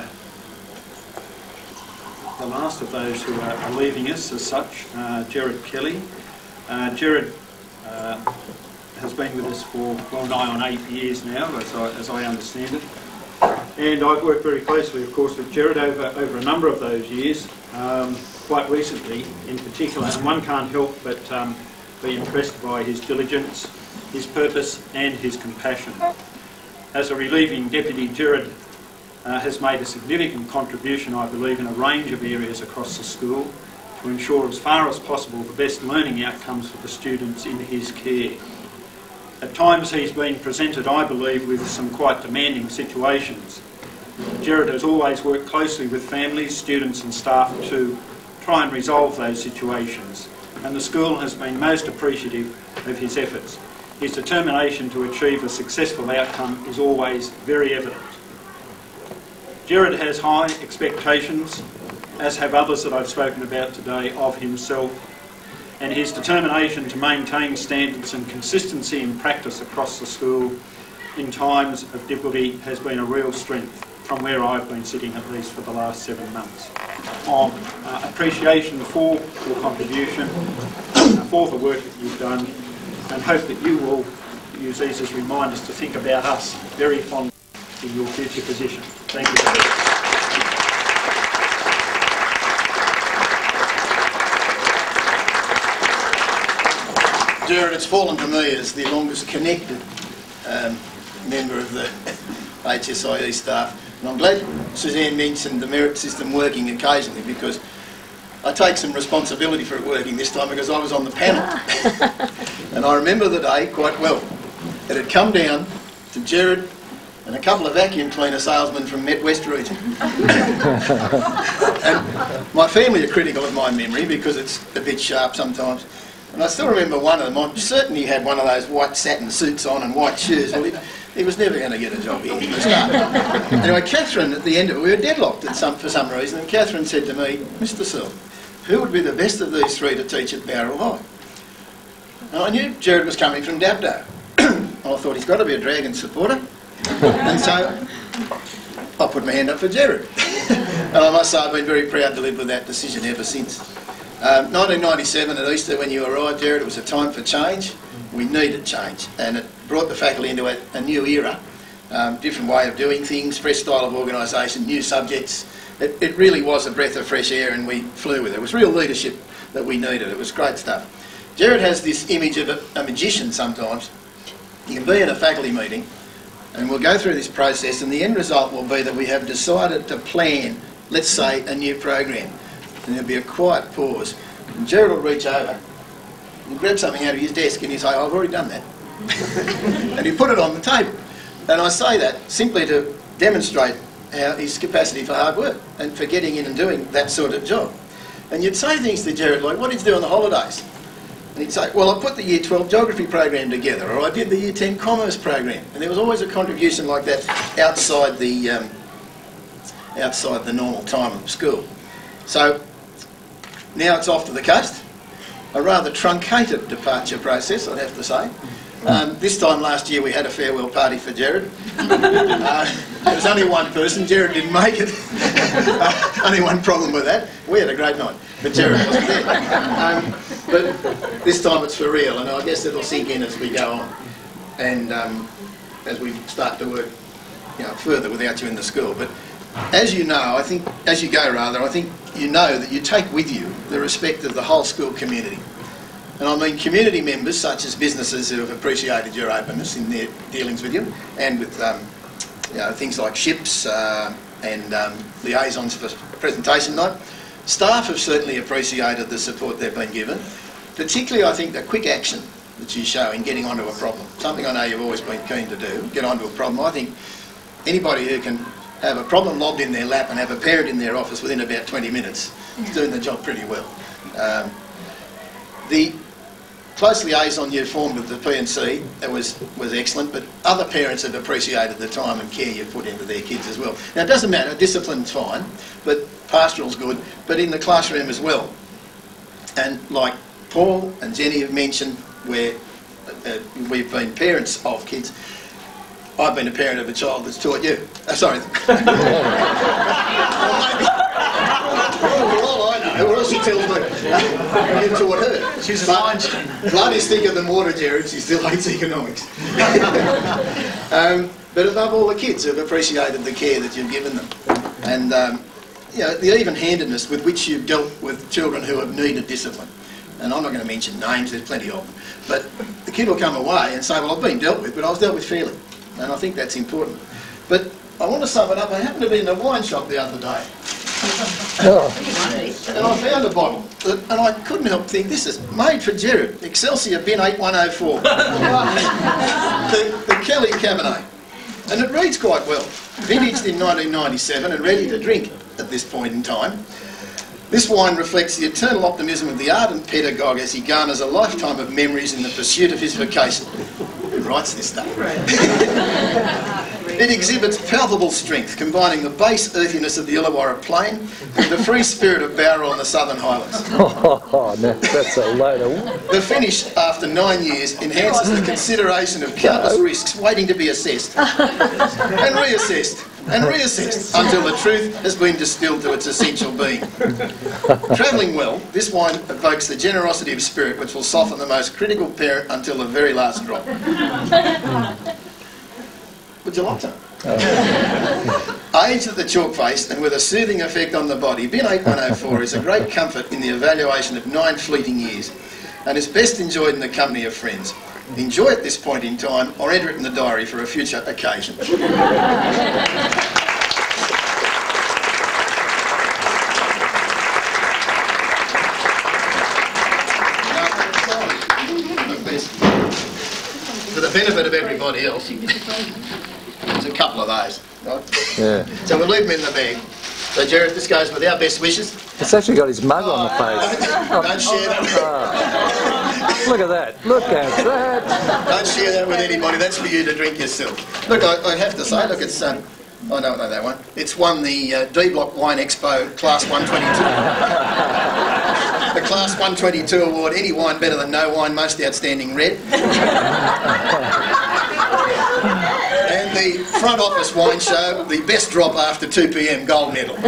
the last of those who are, are leaving us as such, uh, Gerard Kelly. Uh, Gerard uh, has been with us for well nigh on eight years now, as I, as I understand it. And I've worked very closely, of course, with Gerard over, over a number of those years, um, quite recently in particular, and one can't help but um, be impressed by his diligence, his purpose and his compassion. As a relieving deputy, Gerard uh, has made a significant contribution, I believe, in a range of areas across the school to ensure as far as possible the best learning outcomes for the students in his care. At times he's been presented, I believe, with some quite demanding situations. Gerard has always worked closely with families, students and staff to try and resolve those situations, and the school has been most appreciative of his efforts. His determination to achieve a successful outcome is always very evident. Gerard has high expectations, as have others that I've spoken about today, of himself, and his determination to maintain standards and consistency in practice across the school in times of difficulty has been a real strength from where I've been sitting, at least for the last seven months. Of uh, appreciation for your contribution, for the work that you've done, and hope that you will use these as reminders to think about us very fondly in your future position. Thank you. Gerard, it's fallen to me as the longest connected um, member of the H S I E staff. And I'm glad Suzanne mentioned the merit system working occasionally, because I take some responsibility for it working this time, because I was on the panel. And I remember the day quite well. It had come down to Gerard and a couple of vacuum cleaner salesmen from Met West region. And my family are critical of my memory because it's a bit sharp sometimes. And I still remember one of them. I certainly had one of those white satin suits on and white shoes. Well, he, he was never going to get a job here. Anyway, Catherine, at the end of it, we were deadlocked at some, for some reason, and Catherine said to me, "Mister Searle, who would be the best of these three to teach at Bowral High?" And I knew Gerard was coming from Dapto. I thought, he's got to be a Dragon supporter. And so I put my hand up for Gerard. And I must say I've been very proud to live with that decision ever since. Um, nineteen ninety-seven at Easter, when you arrived, Gerard, it was a time for change. We needed change, and it brought the faculty into a, a new era, um, different way of doing things, fresh style of organisation, new subjects. It, it really was a breath of fresh air, and we flew with it. It was real leadership that we needed. It was great stuff. Gerard has this image of a, a magician sometimes. You can be in a faculty meeting, and we'll go through this process, and the end result will be that we have decided to plan, let's say, a new program. And there'll be a quiet pause. And Gerard will reach over and grab something out of his desk and he'll say, "I've already done that." And he'll put it on the table. And I say that simply to demonstrate how his capacity for hard work and for getting in and doing that sort of job. And you'd say things to Gerard like, "What did you do on the holidays?" And he'd say, "Well, I put the year twelve geography program together, or I did the year ten commerce program." And there was always a contribution like that outside the, um, outside the normal time of school. So now it's off to the coast. A rather truncated departure process, I'd have to say. Um, this time last year we had a farewell party for Gerard. Uh, there was only one person, Gerard didn't make it. uh, only one problem with that. We had a great night, but Gerard wasn't there. Um, but this time it's for real, and I guess it'll sink in as we go on. And um, as we start to work, you know, further without you in the school. But as you know, I think, as you go rather, I think you know that you take with you the respect of the whole school community. And I mean community members such as businesses who have appreciated your openness in their dealings with you, and with um, you know, things like ships uh, and um, liaisons for presentation night. Staff have certainly appreciated the support they've been given, particularly I think the quick action that you show in getting onto a problem. Something I know you've always been keen to do, get onto a problem. I think anybody who can have a problem lobbed in their lap and have a parent in their office within about twenty minutes is doing the job pretty well. Um, the close liaison you formed with the P and C was, was excellent, but other parents have appreciated the time and care you've put into their kids as well. Now it doesn't matter, discipline's fine, but pastoral's good, but in the classroom as well. And like Paul and Jenny have mentioned, where uh, we've been parents of kids, I've been a parent of a child that's taught you. Uh, sorry. Well, all I know, what else she tells me? You taught her. She's a science. Blood is thicker than water, Gerard. She still hates economics. um, but above all, the kids have appreciated the care that you've given them. And um, you know, the even-handedness with which you've dealt with children who have needed discipline. And I'm not going to mention names, there's plenty of them. But the kid will come away and say, "Well, I've been dealt with, but I was dealt with fairly." And I think that's important. But I want to sum it up. I happened to be in a wine shop the other day. Oh. And I found a bottle, that, and I couldn't help thinking, this is made for Gerard, Excelsior Bin eight one oh four. the, the Kelly Cabernet. And it reads quite well. Vintaged in nineteen ninety-seven and ready to drink at this point in time. This wine reflects the eternal optimism of the ardent pedagogue as he garners a lifetime of memories in the pursuit of his vocation. Who writes this stuff? It exhibits palpable strength, combining the base earthiness of the Illawarra Plain with the free spirit of Bowral and the Southern Highlands. Oh, no, that's a load of... The finish, after nine years, enhances the consideration of countless risks waiting to be assessed, and reassessed, and reassessed, until the truth has been distilled to its essential being. Travelling well, this wine evokes the generosity of spirit which will soften the most critical parent until the very last drop. Would you like some? Oh. Aged at the chalk face and with a soothing effect on the body, Bin eight one oh four is a great comfort in the evaluation of nine fleeting years and is best enjoyed in the company of friends. Enjoy at this point in time or enter it in the diary for a future occasion. For the benefit of everybody else, there's a couple of those. Right? Yeah. So we'll leave them in the bag. So Jared, this goes with our best wishes. It's actually got his mug on the face. Don't, don't share that. Oh. Look at that. Look at that. Don't share that with anybody. That's for you to drink yourself. Look, I, I have to say, look, it's... Um, I don't know that one. It's won the uh, D Block Wine Expo Class one twenty-two. The Class one twenty-two award, any wine better than no wine, most outstanding red. And the front office wine show, the best drop after two p m gold medal.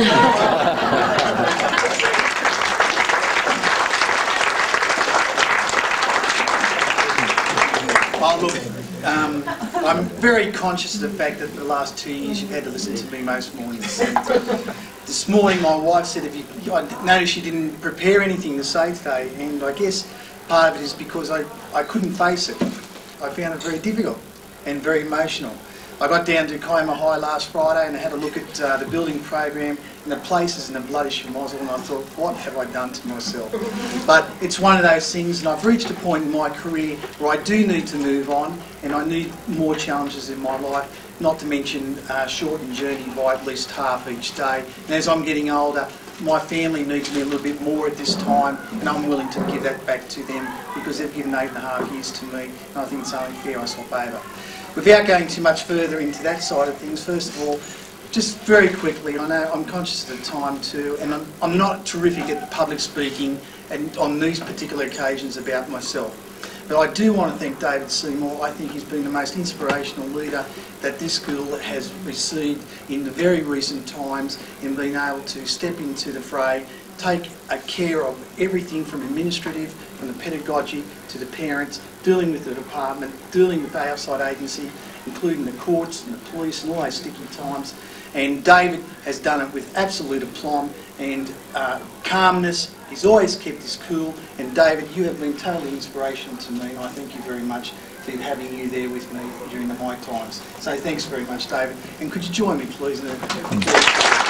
Oh, look, um, I'm very conscious of the fact that the last two years you've had to listen to me most mornings. And this morning my wife said, if you, I noticed you didn't prepare anything to say today, and I guess part of it is because I, I couldn't face it. I found it very difficult and very emotional. I got down to Kiama High last Friday and I had a look at uh, the building program and the places in the bloody schmozzle, and I thought, what have I done to myself? But it's one of those things, and I've reached a point in my career where I do need to move on and I need more challenges in my life, not to mention uh, shorten journey by at least half each day. And as I'm getting older, my family needs me a little bit more at this time, and I'm willing to give that back to them because they've given eight and a half years to me, and I think it's only fair I swap over. Without going too much further into that side of things, first of all, just very quickly, I know I'm conscious of the time too, and I'm, I'm not terrific at public speaking and on these particular occasions about myself. But I do want to thank David Seymour. I think he's been the most inspirational leader that this school has received in the very recent times, in being able to step into the fray, take a care of everything from administrative, from the pedagogy to the parents, dealing with the department, dealing with the outside agency, including the courts and the police and all those sticky times. And David has done it with absolute aplomb and uh, calmness. He's always kept his cool. And David, you have been totally inspirational to me. I thank you very much for having you there with me during the my times. So thanks very much, David. And could you join me, please? In a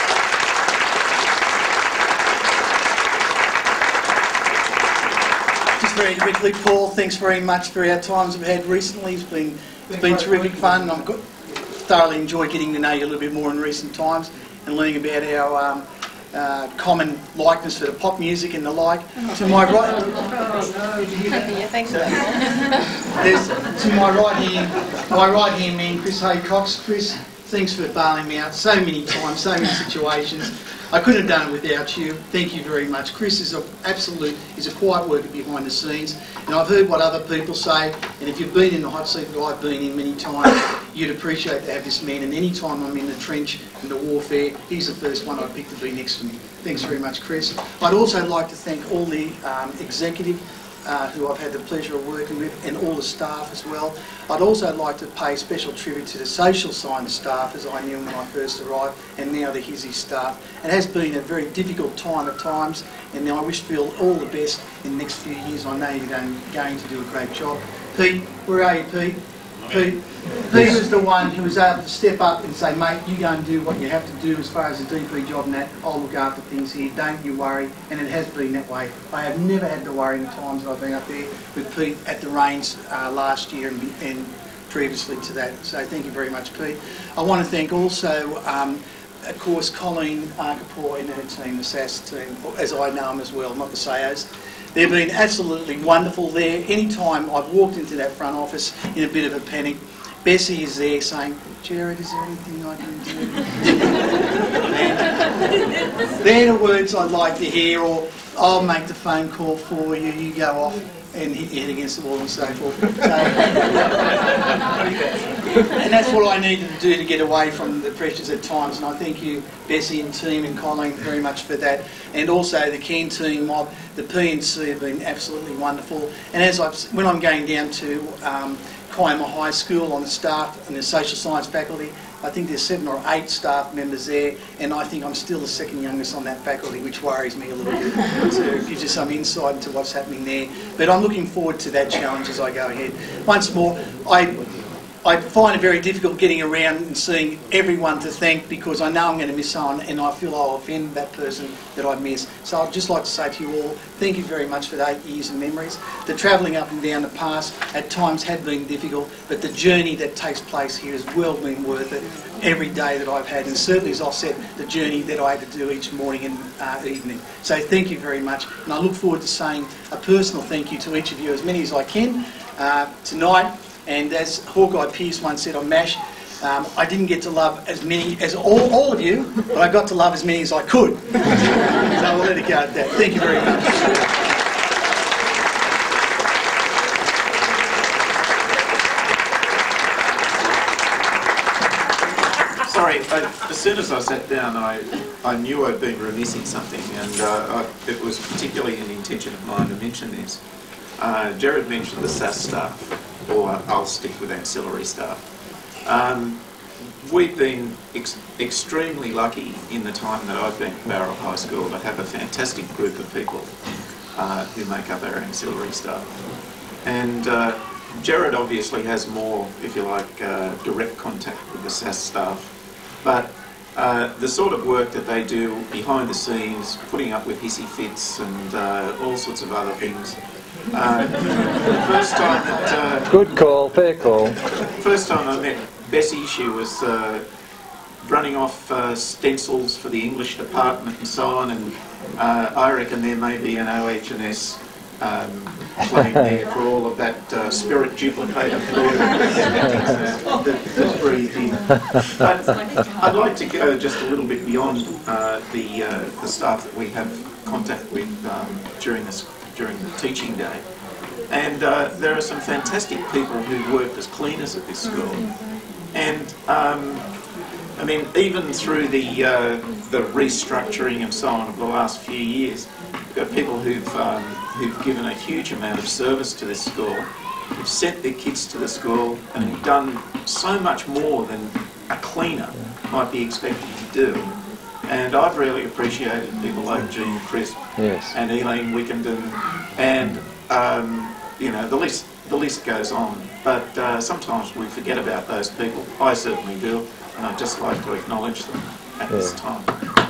Just very quickly, Paul, thanks very much for our times we've had recently. It's been, it's been terrific fun. I've got, thoroughly enjoyed getting to know you a little bit more in recent times and learning about our um, uh, common likeness for the pop music and the like. To my right, Yeah, thanks for there's, to my right hand, my right hand man, Chris Haycox. Chris, thanks for bailing me out so many times, so many situations. I couldn't have done it without you. Thank you very much. Chris is an absolute, he's a quiet worker behind the scenes, and I've heard what other people say, and if you've been in the hot seat that I've been in many times, you'd appreciate to have this man, and any time I'm in the trench and the warfare, he's the first one I'd pick to be next to me. Thanks very much, Chris. I'd also like to thank all the um, executive Uh, who I've had the pleasure of working with, and all the staff as well. I'd also like to pay special tribute to the social science staff, as I knew when I first arrived, and now the H I S I staff. It has been a very difficult time at times, and I wish Phil all the best in the next few years. I know you're going, going to do a great job. Pete, where are you, Pete? Pete, Pete was the one who was able to step up and say, mate, you go and do what you have to do as far as the D P job and that. I'll look after things here, don't you worry. And it has been that way. I have never had to worry in the times I've been up there with Pete at the Reigns uh, last year and, and previously to that. So thank you very much, Pete. I want to thank also, um, of course, Colleen Arkapour and her team, the S A S team, as I know them as well, not the S A Os. They've been absolutely wonderful there. Anytime I've walked into that front office in a bit of a panic, Bessie is there saying, Jared, is there anything I can do? They're the words I'd like to hear, or I'll make the phone call for you, you go off and hit your head against the wall and so forth. So, and that's what I needed to do to get away from the pressures at times, and I thank you, Bessie and team and Colleen, very much for that. And also the Cairn team mob, the P and C have been absolutely wonderful. And as I've, when I'm going down to um, Kiama High School on the staff and the social science faculty, I think there's seven or eight staff members there, and I think I'm still the second youngest on that faculty, which worries me a little bit. So it gives you some insight into what's happening there. But I'm looking forward to that challenge as I go ahead. Once more, I I find it very difficult getting around and seeing everyone to thank, because I know I'm going to miss someone and I feel I'll offend that person that I miss. So I'd just like to say to you all, thank you very much for the eight years of memories. The travelling up and down the pass at times had been difficult, but the journey that takes place here has well been worth it every day that I've had, and certainly, as I've said, the journey that I had to do each morning and uh, evening. So thank you very much, and I look forward to saying a personal thank you to each of you, as many as I can, uh, tonight. And as Hawkeye Pierce once said on MASH, um, I didn't get to love as many as all, all of you, but I got to love as many as I could. So I'll let it go at that. Thank you very much. Sorry, I, as soon as I sat down, I, I knew I'd been remiss in something, and uh, I, it was particularly an intention of mine to mention this. Uh, Jared mentioned the S A S staff, or I'll stick with ancillary staff. Um, we've been ex extremely lucky in the time that I've been at Bowral High School to have a fantastic group of people uh, who make up our ancillary staff. And uh, Jared obviously has more, if you like, uh, direct contact with the S A S staff, but uh, the sort of work that they do behind the scenes, putting up with hissy fits and uh, all sorts of other things. Uh, the first time that... Uh, Good call, fair call. First time I met Bessie, she was uh, running off uh, stencils for the English department and so on, and uh, I reckon there may be an O H and S um, playing there for all of that uh, spirit duplicator fluid uh, that, that's breathed in. But I'd like to go just a little bit beyond uh, the, uh, the staff that we have contact with um, during this during the teaching day. And uh, there are some fantastic people who worked as cleaners at this school. And um, I mean, even through the, uh, the restructuring and so on of the last few years, we've got people who've, um, who've given a huge amount of service to this school, who've sent their kids to the school and who've done so much more than a cleaner might be expected to do. And I've really appreciated people like Jean Crisp yes. and Elaine Wickenden, and um, you know, the list the list goes on. But uh, sometimes we forget about those people. I certainly do, and I'd just like to acknowledge them at yeah. this time.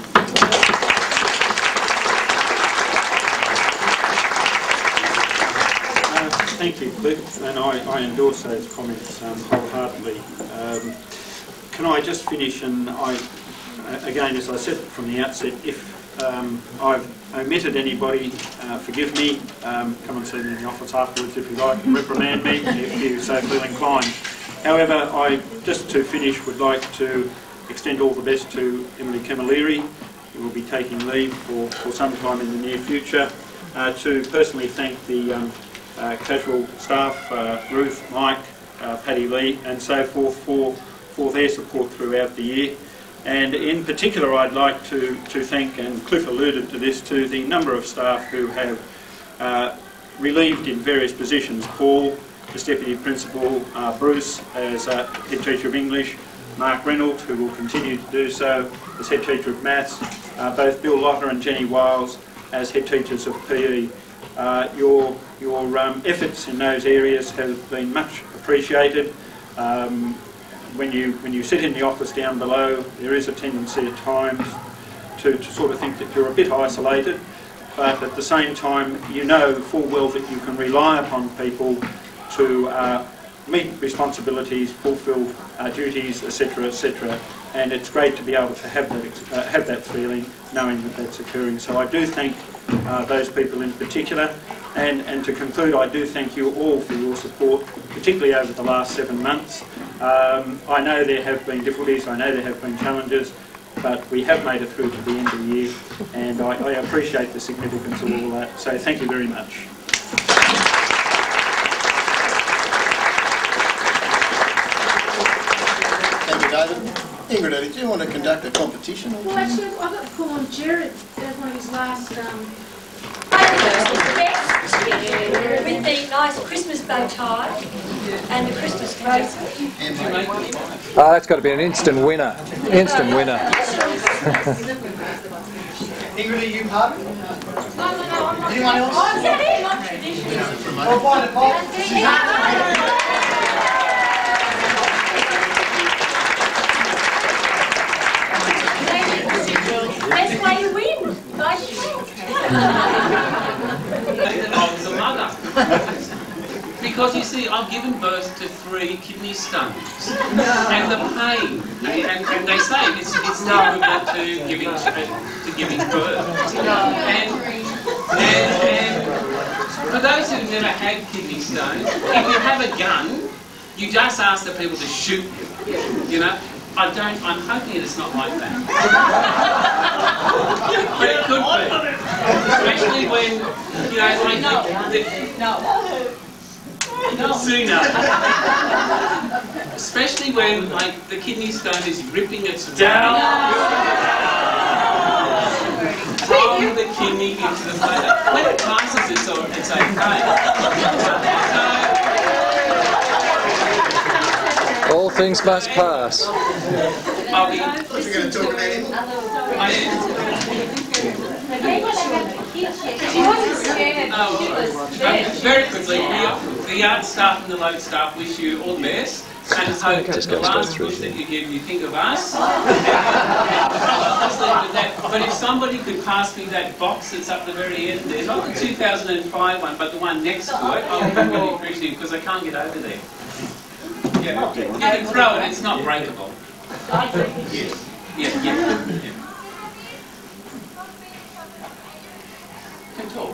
Uh, thank you, Cliff, and I, I endorse those comments um, wholeheartedly. Um, can I just finish and I. Again, as I said from the outset, if um, I've omitted anybody, uh, forgive me. Um, come and see me in the office afterwards if you like, and reprimand me if you so feel inclined. However, I, just to finish, would like to extend all the best to Emily Camilleri, who will be taking leave for, for some time in the near future, uh, to personally thank the um, uh, casual staff, uh, Ruth, Mike, uh, Paddy Lee, and so forth, for, for their support throughout the year. And in particular, I'd like to, to thank, and Cliff alluded to this, to the number of staff who have uh, relieved in various positions. Paul, as Deputy Principal, uh, Bruce as uh, Head Teacher of English, Mark Reynolds, who will continue to do so as Head Teacher of Maths, uh, both Bill Lotter and Jenny Wiles as Head Teachers of P E. Uh, your your um, efforts in those areas have been much appreciated. Um, When you, when you sit in the office down below, there is a tendency at times to, to sort of think that you're a bit isolated, but at the same time you know full well that you can rely upon people to uh, meet responsibilities, fulfil uh, duties, et cetera, et cetera. And it's great to be able to have that, uh, have that feeling, knowing that that's occurring. So I do thank uh, those people in particular. And, and to conclude, I do thank you all for your support, particularly over the last seven months. Um, I know there have been difficulties, I know there have been challenges, but we have made it through to the end of the year, and I, I appreciate the significance of all that. So thank you very much. Thank you, David. Ingrid, did you want to conduct a competition? Or well, actually, I've got to call on Jared as one of his last... Um, with the nice Christmas bow tie and the Christmas roses. Oh, that's got to be an instant winner. Instant winner. Ingrid, are you part of it? No, no, no, I'm not. Anyone else? I'm not traditional. I'll find a box. I was a mother. Because you see, I've given birth to three kidney stones, and the pain, and, and they say it's, it's equivalent to giving to, to giving birth. And, and, and for those who've never had kidney stones, if you have a gun, you just ask the people to shoot you. You know, I don't. I'm hoping it's not like that, but it could be, especially when you know, like the, the, no. Sooner. Especially when, like, the kidney stone is ripping its down from the kidney into the bladder. When it passes, it's, all, it's okay. All things must pass. I'll be... What's he going to talk about him? I am. Oh, um, very quickly, the, the yard staff and the load staff wish you all the best, and hope that the last push that you give, you think of us. And, I'll just leave it at that. But if somebody could pass me that box that's up the very end there, not the two thousand five one, but the one next to it, I would be really appreciative because I can't get over there. Yeah, you can throw it; it's not breakable. Yeah, yeah, yeah. yeah. Can talk.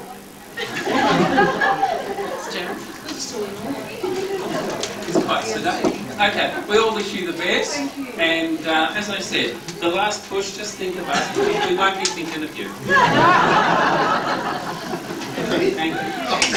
It's quite sedate. Okay, we all wish you the best, and uh, as I said, the last push, just think of us. We won't be thinking of you. Thank you.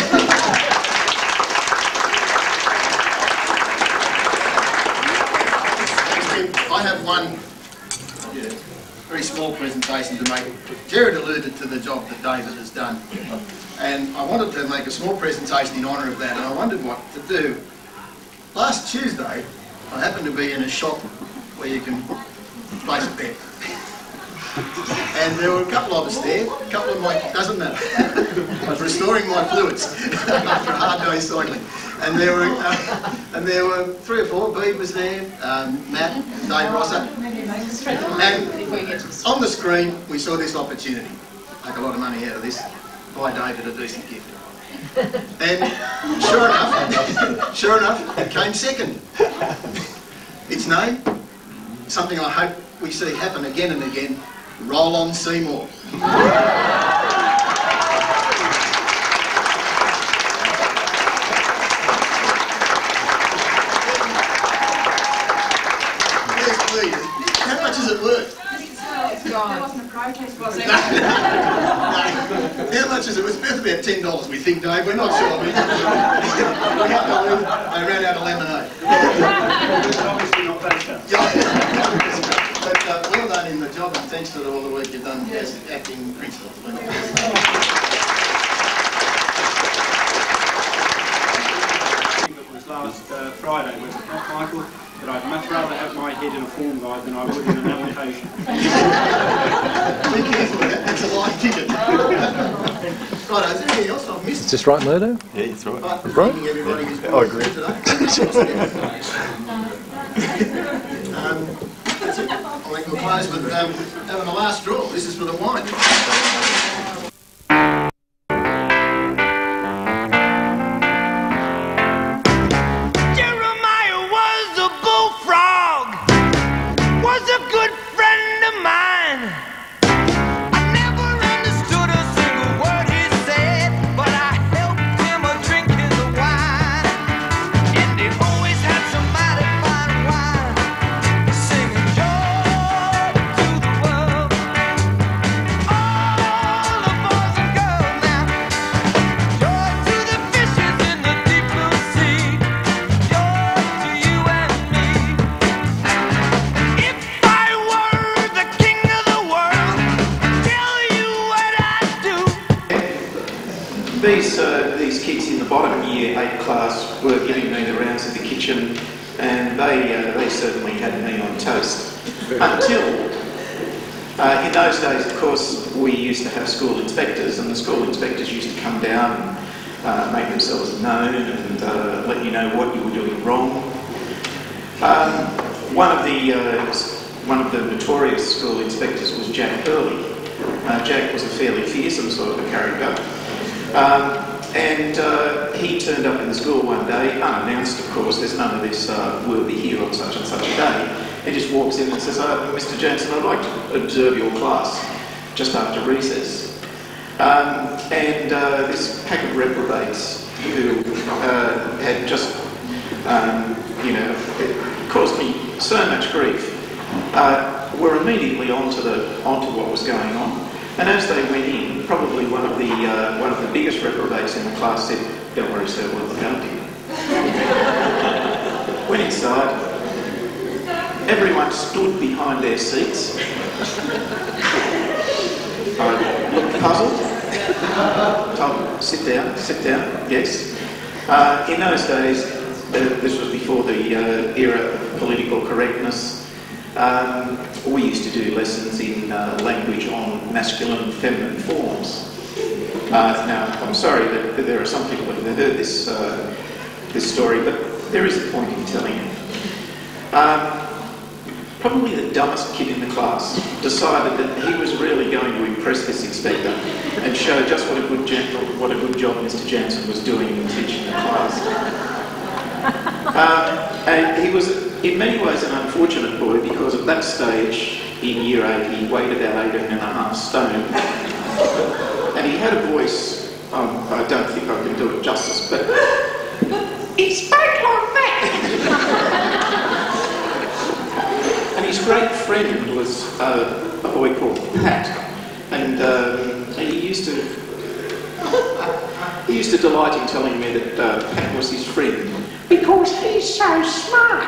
I have one yeah, very small presentation to make. Jared alluded to the job that David has done, and I wanted to make a small presentation in honour of that, and I wondered what to do. Last Tuesday, I happened to be in a shop where you can place a bet. And there were a couple of us there, a couple of my, doesn't matter, I was restoring my fluids after a hard day's cycling. And there were, uh, and there were three or four, Bede was there, um, Matt, Dave Rosser. And on the screen, we saw this opportunity. Make a lot of money out of this, buy David a decent gift. And sure enough, sure enough, it came second. Its name, something I hope we see happen again and again, Roll On Seymour. Yes, please. How much is it worth? It's gone. There wasn't a protest, was it? No. How much is it? It was worth about ten dollars, we think, Dave. We're not sure. We can't believe they ran out of lemonade. Obviously not better. But uh, well done in the job, and thanks for all the work you've done as acting principal. It was last uh, Friday, was it not, Michael? But I'd much rather have my head in a form guide than I would in an application. Be careful with that, that's a live ticket. Right, is there anything else I've missed? Is this right, Murdo? Yeah, it's right. Right? Everybody is I agree. today. um, that's it. I'll let you close with um, having a last draw. This is for the wine. These, uh, these kids in the bottom year eight class were giving me the rounds of the kitchen, and they, uh, they certainly had me on toast. Until, uh, in those days, of course, we used to have school inspectors, and the school inspectors used to come down and uh, make themselves known and uh, let you know what you were doing wrong. Um, one of the uh, one of the notorious school inspectors was Jack Hurley. Uh, Jack was a fairly fearsome sort of a character. Um, and uh, he turned up in the school one day, unannounced of course, there's none of this, uh, we'll be here on such and such a day. He just walks in and says, oh, Mister Jansen, I'd like to observe your class just after recess. Um, and uh, this pack of reprobates who uh, had just, um, you know, it caused me so much grief, uh, were immediately onto, the, onto what was going on. And as they went in, probably one of the uh, one of the biggest reprobates in the class said, "Don't worry, sir, we'll look after you." Went inside. Everyone stood behind their seats. I looked puzzled. Told them, "Sit down, sit down." Yes. Uh, in those days, uh, this was before the uh, era of political correctness. Um, we used to do lessons in uh, language on masculine and feminine forms. Uh, now, I'm sorry that, that there are some people who have heard this, uh, this story, but there is a point in telling it. Um, probably the dumbest kid in the class decided that he was really going to impress this inspector and show just what a good, gentle, what a good job Mister Jansen was doing in teaching the class. Um, and he was in many ways an unfortunate boy because at that stage, in year eight, he weighed about eighteen and a half stone. And he had a voice, um, I don't think I can do it justice, but he spoke like that. And his great friend was uh, a boy called Pat. And um, he used to he used to delight in telling me that uh, Pat was his friend because he's so smart.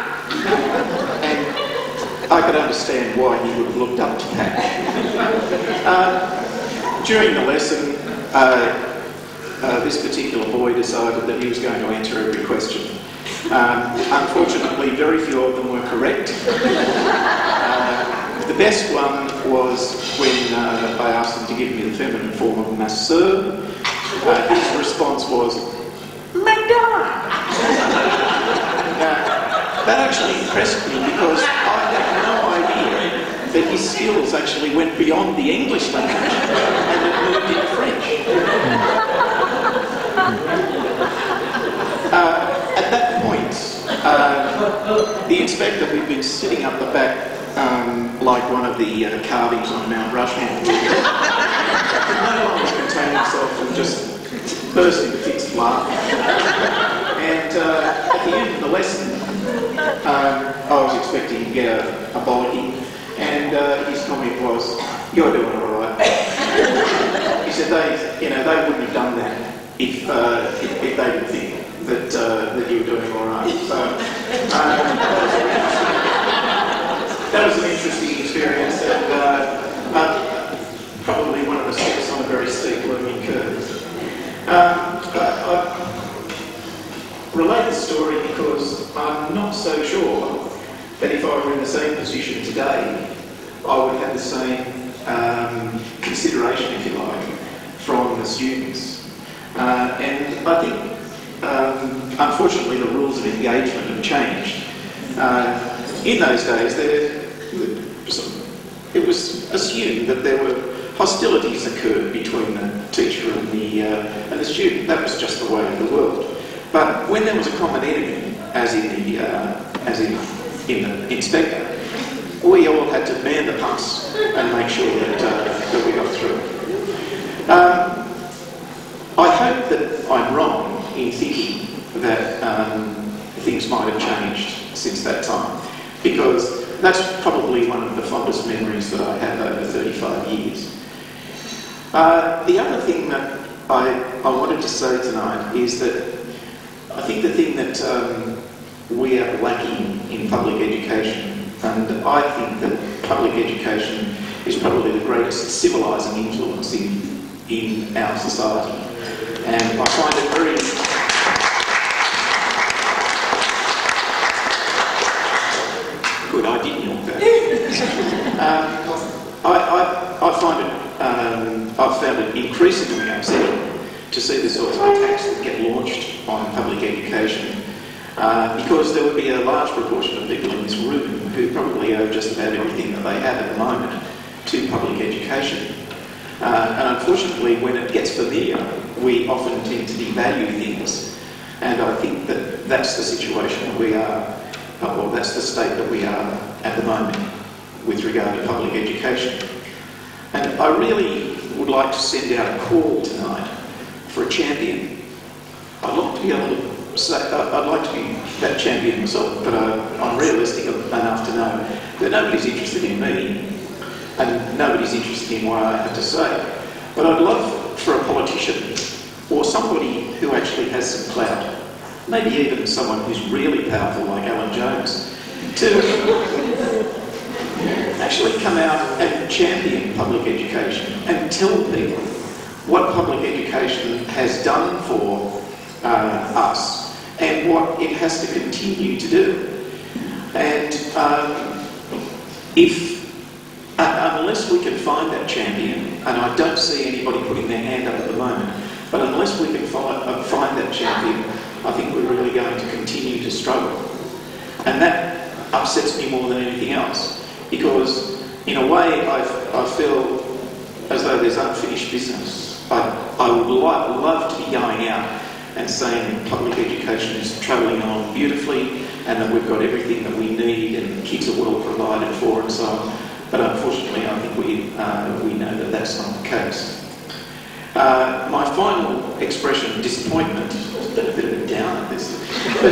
And I could understand why he would have looked up to Pat. Uh, during the lesson, uh, uh, this particular boy decided that he was going to answer every question. Um, unfortunately, very few of them were correct. Uh, the best one was when uh, I asked him to give me the feminine form of Masseur. Uh, his response was, Madonna! Now, that actually impressed me because I had no idea that his skills actually went beyond the English language and had moved into French. Uh, at that point, uh, the inspector, who'd been sitting up the back um, like one of the uh, carvings on Mount Rushmore, could no longer contain himself and just burst into fits of laughter. And uh, at the end of the lesson, um, I was expecting to get a, a bollocky, and uh, his comment was, "You're doing all right." He said they, you know, they wouldn't have done that if uh, if, if they didn't think that uh, that you were doing all right. So um, that was an interesting experience, and uh, uh, probably one of the steps on a very steep learning curve. Um, I, I relate the story because I'm not so sure that if I were in the same position today, I would have the same um, consideration, if you like, from the students. Uh, and I think, um, unfortunately, the rules of engagement have changed. Uh, in those days, there, it was assumed that there were hostilities occurred between the teacher and the, uh, and the student. That was just the way of the world. But when there was a common enemy, as in the, uh, as in, in the inspector, we all had to man the pumps and make sure that, uh, that we got through. Um, I hope that I'm wrong in thinking that um, things might have changed since that time, because that's probably one of the fondest memories that I have over thirty-five years. Uh, the other thing that I, I wanted to say tonight is that I think the thing that um, we are lacking in public education, and I think that public education is probably the greatest civilising influence in, in our society. And I find it very... Good, I did milk that. um, I, I, I find it Um, I've found it increasingly upsetting to see the sorts of attacks that get launched on public education, uh, because there would be a large proportion of people in this room who probably owe just about everything that they have at the moment to public education. Uh, and unfortunately, when it gets familiar, we often tend to devalue things. And I think that that's the situation that we are, or that's the state that we are at the moment with regard to public education. And I really would like to send out a call tonight for a champion. I'd like to be able to say, I'd like to be that champion myself, but I, I'm realistic enough to know that nobody's interested in me and nobody's interested in what I have to say. But I'd love for a politician or somebody who actually has some clout, maybe even someone who's really powerful like Alan Jones, to actually come out and champion public education and tell people what public education has done for uh, us and what it has to continue to do. And um, if, uh, unless we can find that champion, and I don't see anybody putting their hand up at the moment, but unless we can find, uh, find that champion, I think we're really going to continue to struggle. And that upsets me more than anything else, because in a way I, I feel as though there's unfinished business. I, I would li love to be going out and saying that public education is travelling along beautifully and that we've got everything that we need and kids are well provided for and so on. But unfortunately I think we, uh, we know that that's not the case. Uh, my final expression of disappointment, a bit, a bit of a down at this, but,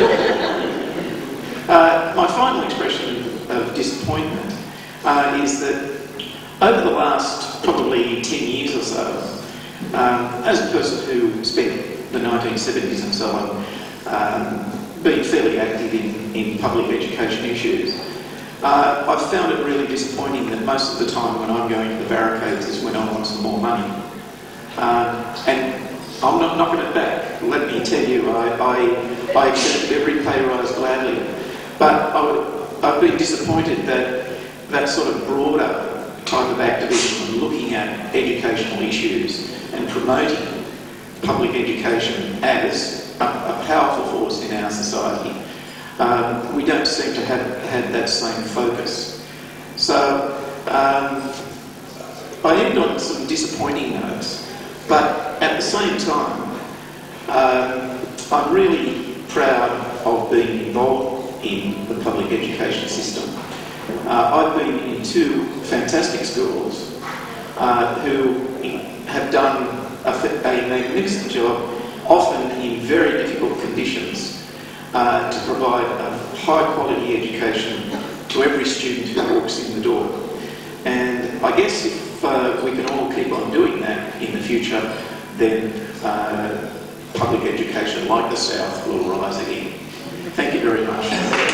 uh, my final expression of disappointment uh, is that over the last probably ten years or so, um, as a person who spent the nineteen seventies and so on um, being fairly active in, in public education issues, uh, I've found it really disappointing that most of the time when I'm going to the barricades is when I want some more money. Uh, and I'm not knocking it back. Let me tell you, I, I, I accepted every pay rise gladly. But I would, I've been disappointed that that sort of broader type of activism, looking at educational issues and promoting public education as a, a powerful force in our society, um, we don't seem to have had that same focus. So um, I end on some disappointing notes. But at the same time, um, I'm really proud of being involved in the public education system. Uh, I've been in two fantastic schools uh, who have done a, a magnificent job, often in very difficult conditions, uh, to provide a high quality education to every student who walks in the door. And I guess if uh, we can all keep on doing that in the future, then uh, public education like the South will rise again. Thank you very much.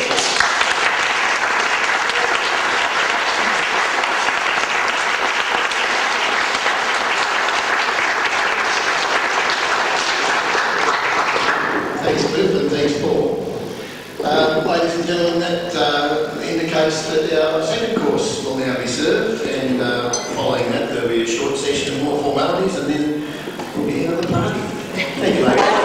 Thanks, Cliff, and thanks, Paul. Uh, ladies and gentlemen, that uh, indicates that our second course will now be served, and uh, following that there will be a short session of more formalities, and then we'll be into the party. Thank you, ladies.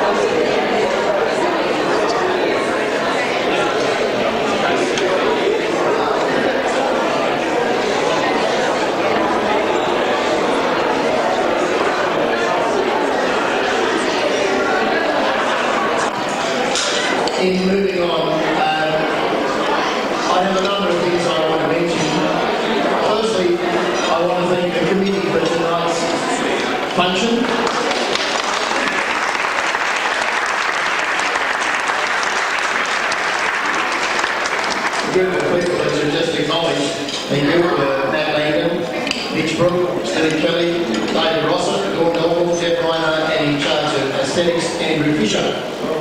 In moving on, uh, I have a number of things I want to mention. Firstly, I want to thank the committee for tonight's function. A group of people, as you just acknowledged, thank you, uh, Matt Langdon, Mitch Brook, Steve Kelly, David Rossett, Gordon Norwell, Jeff Reinhardt, and in charge of aesthetics, Andrew Fisher.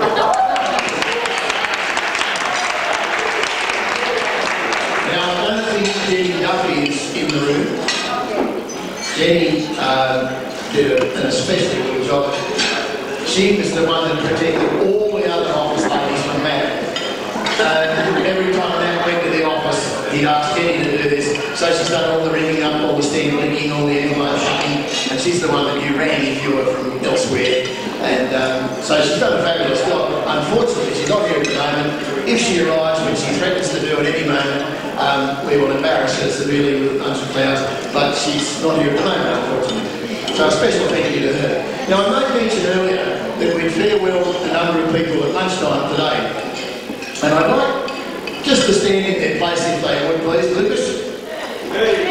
Jenny Duffy is in the room. Jenny uh, did a, an especially good job. She was the one that protected all the other office ladies from Matt. Uh, every time Matt went to the office, he asked Jenny to do this. So she's done all the ringing up, all the stamp linking, all the envelope shutting, and she's the one that you ran if you were from elsewhere. And um, so she's done a fabulous job. Unfortunately, she's not here at the moment. If she arrives, when she threatens to do at any moment, um, we will embarrass her severely with a bunch of flowers, but she's not here at the moment, unfortunately. So a special thank you to her. Now I made mention earlier that we'd farewell a number of people at lunchtime today. And I'd like just to stand in their place if they would please. Lucas. Hey.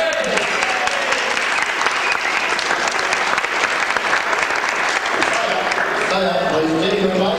Stay up please, gentlemen, please.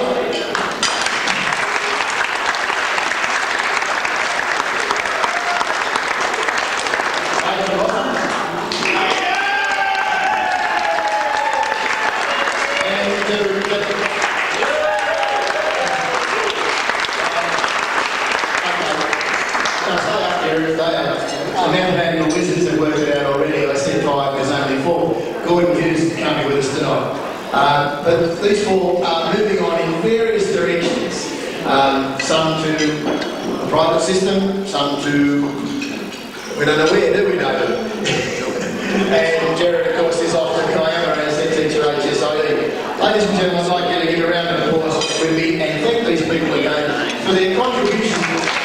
But these four are moving on in various directions. Um, some to the private system, some to, we don't know where, do we, David? And Jared, of course, is off to Kiama as head teacher H S I E. Ladies and gentlemen, I'd like you to give a round of applause with me and thank these people again for their contribution.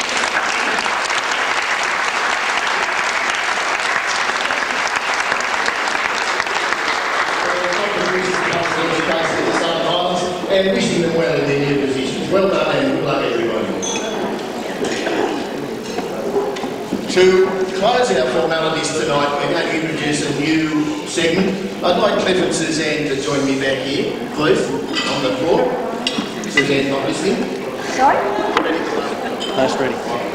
And wishing them well in their new positions. Well done and good luck everybody. To close our formalities tonight, we're going to introduce a new segment. I'd like Cliff and Suzanne to join me back here. Cliff, on the floor. Suzanne not listening. Sorry? That's ready.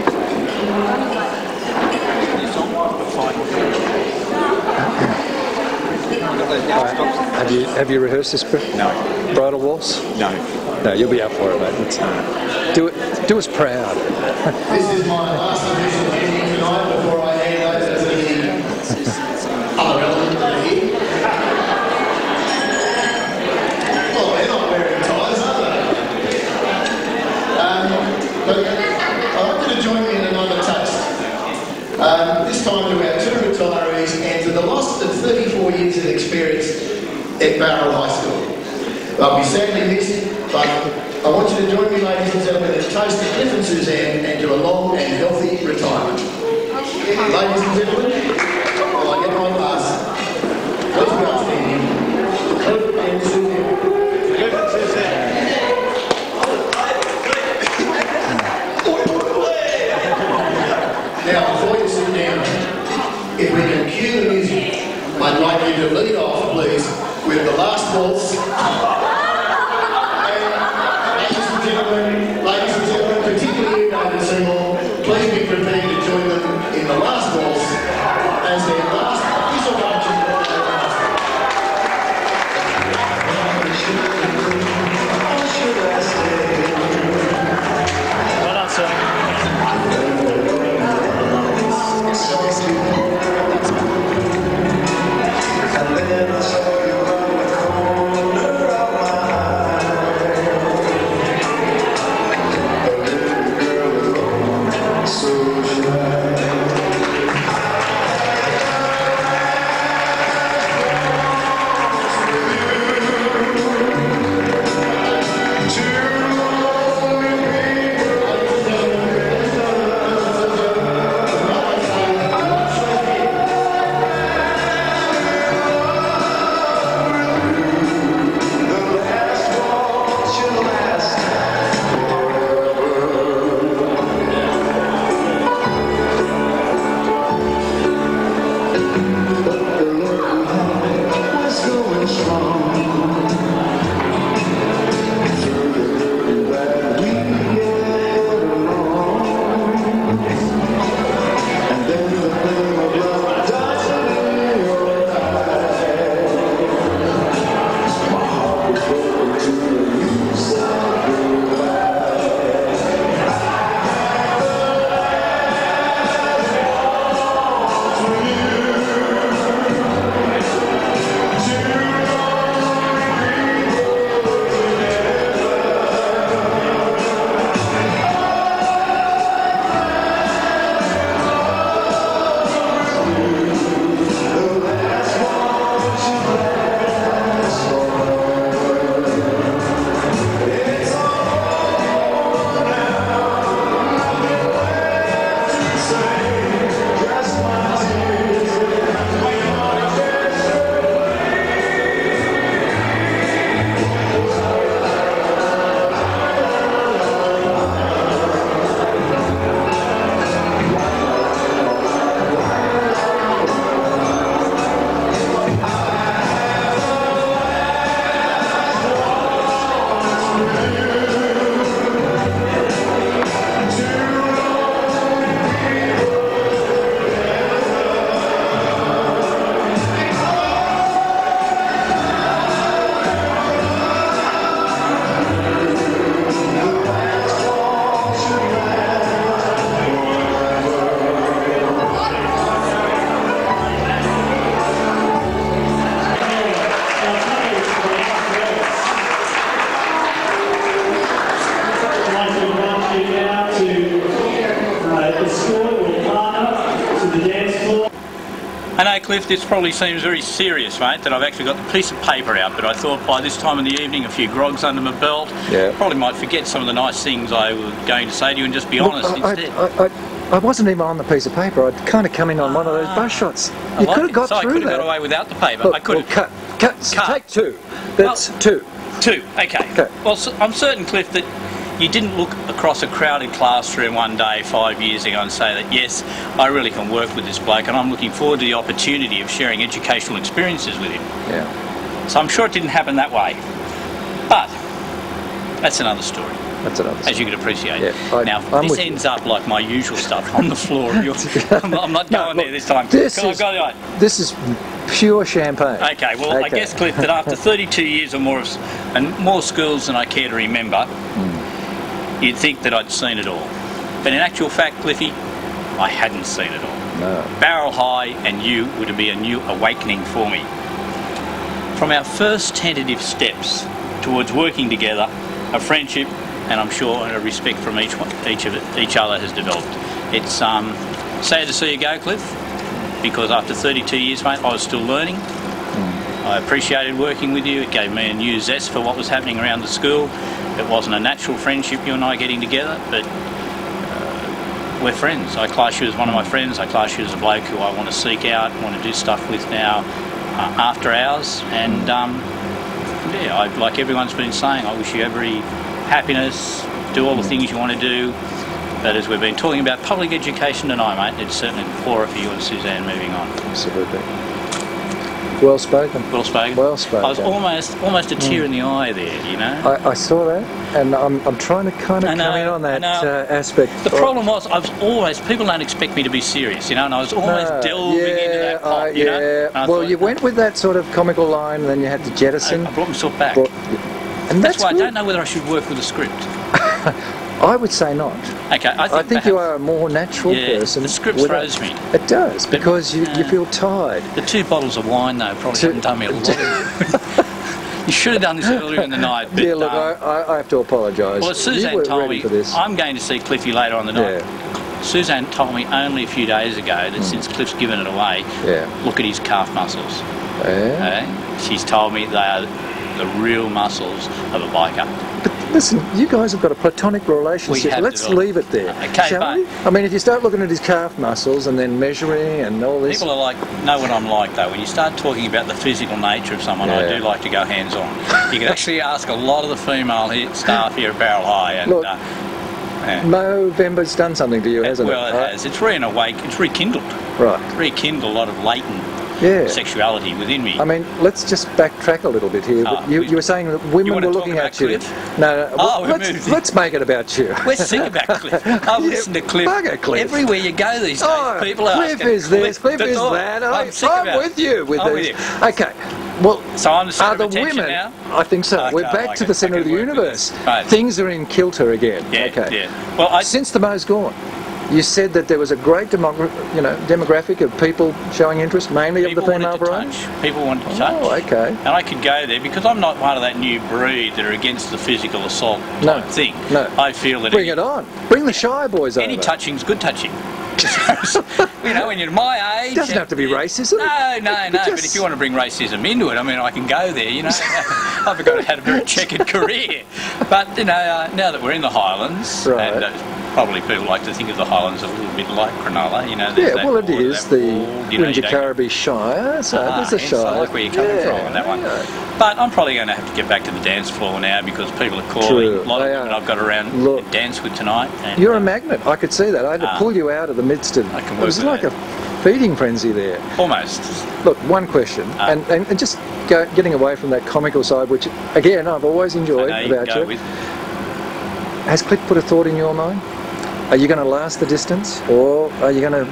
Have you have you rehearsed this? No. Bridal waltz? No. No, you'll be up for it, mate. It's, do it. Do us proud. This is my last official meeting tonight before I hand over to the other element that are here. Well, they're not wearing ties, are they? Um, but I'd like you to join me in another taste. Um, this time to our two retirees and to the loss of thirty-four years of experience at Barrel High School. I'll be sadly missed, but I want you to join me, ladies and gentlemen, in a toast to Cliff and Suzanne and to a long and healthy retirement. Ladies and gentlemen, while I get my glass, please be upstanding. Cliff and Suzanne. Cliff and Suzanne. Now, before you sit down, if we can cue the music, I'd like you to lead off, please, with the last waltz. And ladies and gentlemen, ladies and gentlemen, particularly you, David Seymour, please be prepared to join them in the last waltz as their last official function of the last. Well done, sir. And then I saw you around the corner of my eye. I know, Cliff, this probably seems very serious, mate, that I've actually got the piece of paper out, but I thought by this time in the evening, a few grogs under my belt, Yeah. probably might forget some of the nice things I was going to say to you and just be Look, honest I, instead. I, I, I wasn't even on the piece of paper. I'd kind of come in on one of those bus shots. I You like could have it. got so through I could have that. got away without the paper. Look, I could well, have. cut, cut, Cut. take two. That's two. Two, okay. Okay. Well, so I'm certain, Cliff, that you didn't look across a crowded classroom one day five years ago and say that, yes, I really can work with this bloke and I'm looking forward to the opportunity of sharing educational experiences with him. Yeah. So I'm sure it didn't happen that way. But that's another story. That's another story. As you could appreciate. Yeah, I, now, I'm this with ends you. up like my usual stuff on the floor. You're, I'm, not, I'm not No, going look, there this time. This Can I is, go there? this is pure champagne. Okay, well, I Okay. guess, Cliff, that after thirty-two years or more of, and more schools than I care to remember, you'd think that I'd seen it all. But in actual fact, Cliffy, I hadn't seen it all. No. Barrel High and you were to be a new awakening for me. From our first tentative steps towards working together, a friendship, and I'm sure a respect from each one, each of it, each other has developed. It's um, sad to see you go, Cliff, because after thirty-two years, mate, I was still learning. I appreciated working with you. It gave me a new zest for what was happening around the school. It wasn't a natural friendship, you and I getting together, but uh, we're friends. I class you as one of my friends. I class you as a bloke who I want to seek out, want to do stuff with now uh, after hours. And um, yeah, I, like everyone's been saying, I wish you every happiness, do all the things you want to do. But as we've been talking about public education tonight, mate, it's certainly poorer for you and Suzanne moving on. Absolutely. Well spoken. Well spoken. Well spoken. I was almost almost a tear Mm. in the eye there, you know. I, I saw that, and I'm, I'm trying to kind of I know, come in on that I know. uh, aspect. The problem was, I was always, people don't expect me to be serious, you know, and I was always No, delving yeah, into that pot, I- you yeah. know. And I Well, thought, you went with that sort of comical line, and then you had to jettison. I, I brought myself back. Brought- and that's, that's why good. I don't know whether I should work with a script. I would say not. Okay, I think, I think you perhaps- are a more natural Yeah, person. the script with throws it. me. It does, because you, you uh, feel tired. The two bottles of wine, though, probably Two- haven't done me a lot. You should have done this earlier in the night. But, Yeah, look, um, I, I, I have to apologise. well, you Suzanne were told ready me, for this. I'm going to see Cliffy later on the night. Suzanne told me only a few days ago that since Cliff's given it away, Yeah. look at his calf muscles. Yeah. Eh? She's told me they are the real muscles of a biker. Listen, you guys have got a platonic relationship. have Let's developed- leave it there, Okay, shall but- we? I mean, if you start looking at his calf muscles and then measuring and all this... People are like, know what I'm like though. When you start talking about the physical nature of someone, I Yeah. do like to go hands on. You can actually ask a lot of the female here, staff here at Barrel High, and Look, uh, yeah. November's done something to you, hasn't well, it? it has. It's re awake. It's rekindled. Right. It's rekindled a lot of latent Yeah. sexuality within me. I mean, let's just backtrack a little bit here. Ah, you, you were saying that women wanna were talk looking about at you. Cliff? No, no. Oh, well, we let's, moved. let's make it about you. Let's think about Cliff. Oh, listen to Cliff. Bugger Cliff. Everywhere you go these days, Oh, people are Cliff is this, Cliff is Oh, that. I'm I, sick I'm about with it. you with I'm this. with you. Okay. Well, So I'm the are centre the of attention women? now? I think so. Okay, We're I back like to it. the centre I of the can work with universe. this. Right. Things are in kilter again. Yeah, okay. yeah. Well, I, Since the Mo's gone, you said that there was a great demogra- you know, demographic of people showing interest, mainly of the people female wanted to variety. touch. People wanted to touch. Oh, okay. And I could go there because I'm not one of that new breed that are against the physical assault No, type thing. no. I feel that Bring any, it on. Bring the shy boys any over. touching's good touching. You know, when you're my age... Doesn't have to be racism. No, no, no. But just- if you want to bring racism into it, I mean, I can go there, you know. I've got had a very checkered career. But, you know, uh, now that we're in the Highlands, Right. and uh, probably people like to think of the Highlands a little bit like Cronulla, you know. there's Yeah, that well, it border, is that the wall, you know, you don't- Indooroopilly Shire, so Ah, there's a hence Shire. I like where you're coming yeah, from on that one. yeah. But I'm probably going to have to get back to the dance floor now because people are calling. True, A lot of they women are. I've got around Look, to dance with tonight. And, You're a magnet. I could see that. I had to Ah. pull you out of the midst of. I can It work was with like that. a feeding frenzy there. Almost. Look, one question, Ah. and, and, and just go, getting away from that comical side, which again I've always enjoyed I know you about can go you. with. Has Cliff put a thought in your mind? Are you going to last the distance, or are you going to?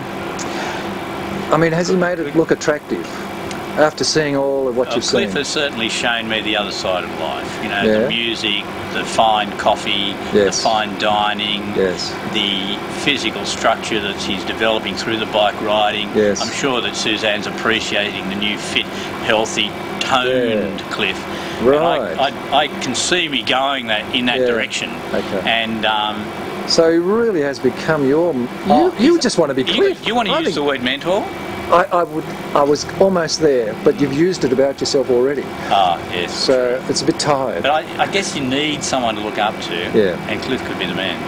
I mean, has he made it look attractive after seeing all of what Well, you've Cliff seen? has certainly shown me the other side of life. You know, Yeah. the music, the fine coffee, Yes. the fine dining, Yes. the physical structure that he's developing through the bike riding. Yes. I'm sure that Suzanne's appreciating the new fit, healthy, toned Cliff. Right. And I, I, I can see me going that in that Yeah. direction. Okay. And um, So he really has become your. You, Oh, you just want to be you, Cliff. you want to I use think- the word mentor? I, I would. I was almost there, but you've used it about yourself already. Ah, yes. So it's a bit tired. But I, I guess you need someone to look up to. Yeah. And Cliff could be the man.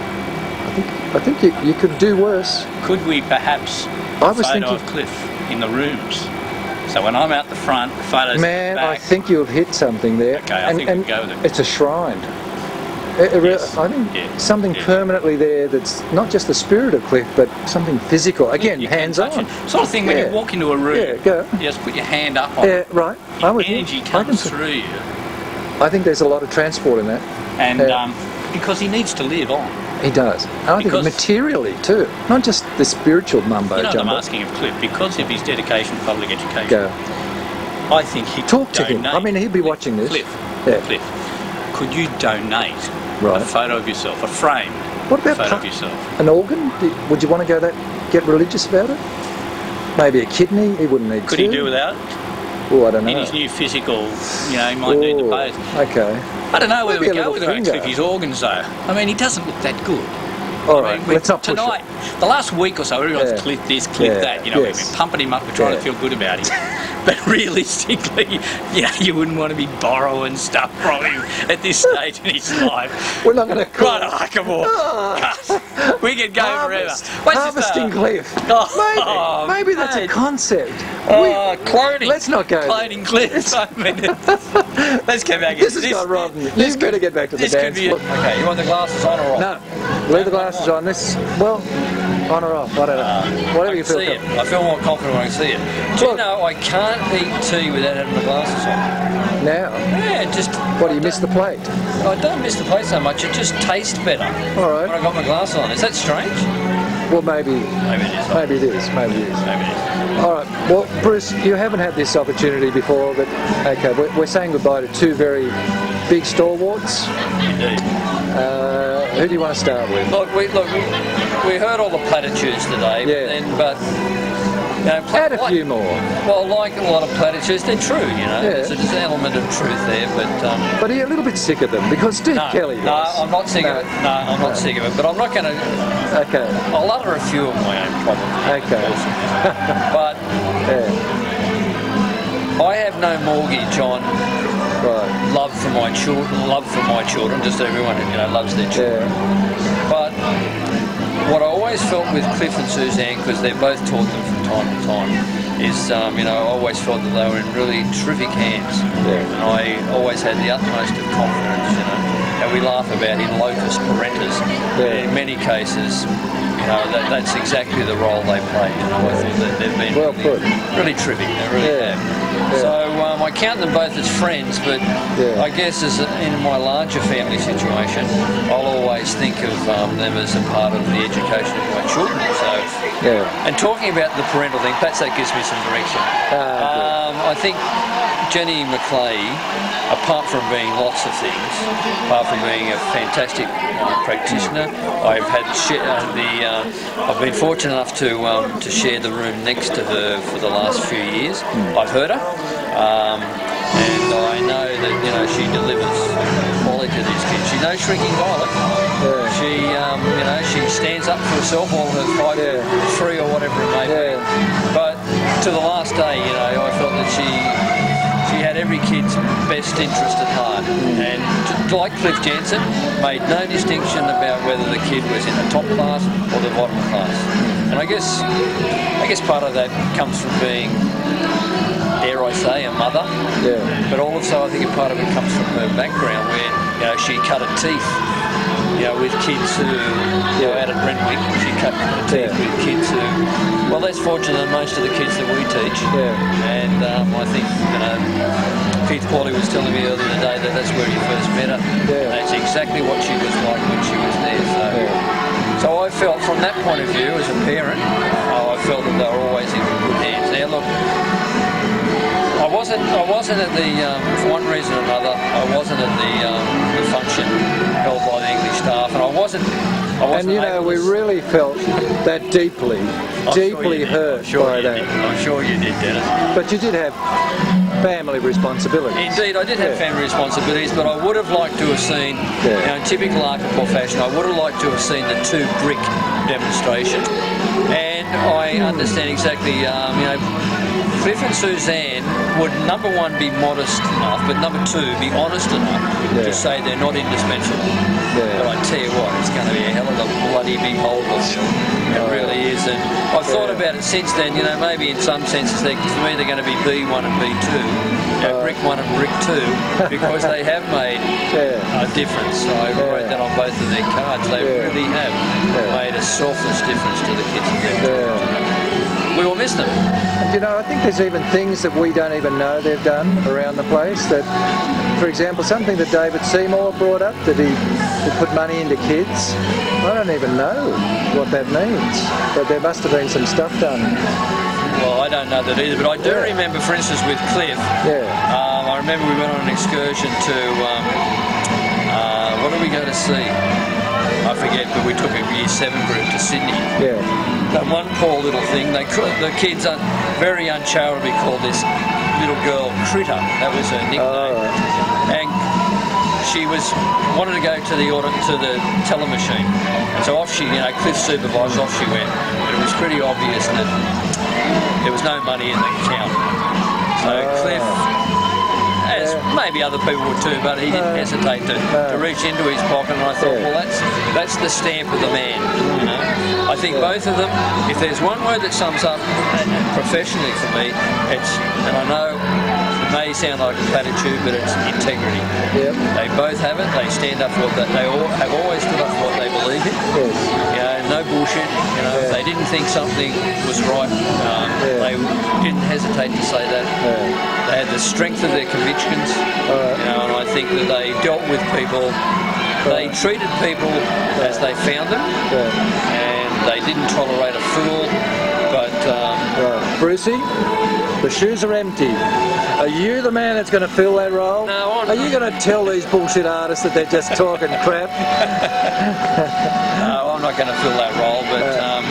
I think you, you could do worse. Could we perhaps I was photo thinking- of Cliff in the rooms? So when I'm out the front, the photos Man, at the I back. think you have hit something there. Okay, I and, think we and can go with it. It's a shrine. It- it re- I think something permanently there that's not just the spirit of Cliff, but something physical. Again, hands on. Sort of thing when Yeah. you walk into a room, Yeah, go. you just put your hand up on Yeah, it. right. I'm with you. Energy I comes can- through you. I think there's a lot of transport in that. And Yeah. um, because he needs to live on. He does. And I Because- think materially too, not just the spiritual mumbo You know what I'm jumbo. asking of Cliff? Because of his dedication to public education, Go. I think he Talk to him. I mean, he'll be watching this. Cliff, Yeah. Cliff, could you donate Right. a photo of yourself, a frame What about photo pa- of yourself? An organ? Do- Would you want to go that get religious about it? Maybe a kidney. He wouldn't need Could two. he do without it? Oh, I don't know. In his new physical, you know, he might need the Oh, pose. Okay. I don't know whether Maybe we a go little with it finger. actually if his organs though. I mean, he doesn't look that good. All I right. mean, we- Let's not push tonight, it. the last week or so, everyone's Yeah. Cliff this, Cliff Yeah, that. You know, yes. we've been pumping him up, we're trying Yeah. to feel good about him. But realistically, you know, you wouldn't want to be borrowing stuff from him at this stage in his life. We're not going to Right, oh, come on. Gus, we could go Harvest. forever. What's Harvesting this, uh, Cliff. Oh, maybe, maybe that's a mate. concept. Oh, cloning. Let's not go. Cloning Cliff. I mean, let's go back. This has got rotten. You better get back to the This could dance be. floor. Okay, you want the glasses on or off? No, leave the glasses on. This, well, on or off. I don't know. Whatever I you can feel. see it. I feel more confident when I see it. Do you know I can't eat tea without having the glasses on? Now. Yeah, just. What do you miss the plate? I don't miss the plate so much. It just tastes better. All right. When I got my glasses on. Is that strange? Well, maybe. Maybe it is. Maybe it is. Maybe it is. Maybe it is. All right. Well, Bruce, you haven't had this opportunity before, but okay, we're, we're saying goodbye to two very big stalwarts. Indeed. Uh, who do you want to start with? Look, we look. We, we heard all the platitudes today. Yeah. Then, but. You know, pla- Add a few more. Well, like a lot of platitudes, they're true, you know. Yeah. There's, there's an element of truth there, but... Um, But are you a little bit sick of them? Because Steve no, Kelly no, was. I'm not sick No. of it. No, I'm not No. sick of it. But I'm not going to... Okay. I'll utter a few of my own probably. Okay. But Yeah. I have no mortgage on Right. love for my children, love for my children, just everyone, you know, loves their children. But what I always felt with Cliff and Suzanne, because they both taught them from time to time, is, um, you know, I always felt that they were in really terrific hands. Yeah. And I always had the utmost of confidence, you know. And we laugh about in locus parentis. Yeah. In many cases, you know, that, that's exactly the role they play. You know, I thought that they've been Well really, put. really terrific. They really Yeah. have. Yeah. So um, I count them both as friends, but Yeah. I guess as a, in my larger family situation, I'll always think of um, them as a part of the education of my children. So, Yeah. and talking about the parental thing, perhaps that gives me some direction. Ah, um, I think Jenny McClay, apart from being lots of things, apart from being a fantastic uh, practitioner, I've had sh- uh, the uh, I've been fortunate enough to um, to share the room next to her for the last few years. I've heard her, um, and I know that you know she delivers quality to these kids. She knows Shrinking Violet. Yeah. She um, you know she stands up for herself, all her five, Yeah. three or whatever it may be. But to the last day, you know, I felt that she. She had every kid's best interest at heart, and t- like Cliff Jensen, made no distinction about whether the kid was in the top class or the bottom class. And I guess, I guess part of that comes from being, dare I say, a mother. Yeah. But also, I think a part of it comes from her background, where you know she cut her teeth, you know, with kids who, you know, out at Brentwick, she cut her teeth Yeah. with kids who, well, less fortunate than most of the kids that we teach. Yeah. And um, I think, you know, Keith Pauly was telling me earlier today that that's where he first met her. Yeah. And that's exactly what she was like when she was there. So, so I felt from that point of view, as a parent, oh, I felt that they were always in good hands. Now, look, I wasn't, I wasn't at the, um, for one reason or another, I wasn't at the, um, the function held by the English staff, and I wasn't, I wasn't And you know, able we to- really felt that deeply, I'm sure deeply you did. hurt I'm sure by you that. did. I'm sure you did, Dennis. But you did have family responsibilities. Indeed, I did have Yeah. family responsibilities, but I would have liked to have seen, Yeah. you know, in typical Arkansas fashion, I would have liked to have seen the two brick demonstration. And I understand exactly, um, you know, Cliff and Suzanne would, number one, be modest enough, but number two, be honest enough Yeah. to say they're not indispensable. Yeah. But I tell you what, it's going to be a hell of a bloody big hole. It really is. And I've thought about it since then, you know, maybe in some senses, they, for me, they're going to be B one and B two, you know, Brick one and Brick two, because they have made Yeah. a difference. I wrote that on both of their cards. They really have made a selfless difference to the kids. We will miss them. And you know, I think there's even things that we don't even know they've done around the place. That, for example, something that David Seymour brought up, that he, he put money into kids. I don't even know what that means, but there must have been some stuff done. Well, I don't know that either, but I do Yeah. remember, for instance, with Cliff, Yeah. um, I remember we went on an excursion to, um, uh, what did we go to see? I forget, but we took a year seven group to Sydney. Yeah. That one poor little thing, they call, the kids un, very uncharitably called this little girl Critter. That was her nickname. And she was wanted to go to the auto, to the teller machine. So off she, you know, Cliff supervised, off she went. But it was pretty obvious that there was no money in the account. So Cliff, as maybe other people would too, but he didn't hesitate to, to reach into his pocket, and I thought, well, that's that's the stamp of the man. You know, I think both of them. If there's one word that sums up professionally for me, it's, and I know it may sound like a platitude, but it's integrity. Yep. They both have it. They stand up for what they, they all have always stood up for what they believe in. Yes. You know, no bullshit. You know, if they didn't think something was right, um, they didn't hesitate to say that. They had the strength of their convictions, you know, and I think that they dealt with people, they treated people as they found them, and they didn't tolerate a fool, but... Um, right. Brucey, the shoes are empty. Are you the man that's going to fill that role? No, I'm Are you going to tell these bullshit artists that they're just talking crap? No, I'm not going to fill that role, but... Um,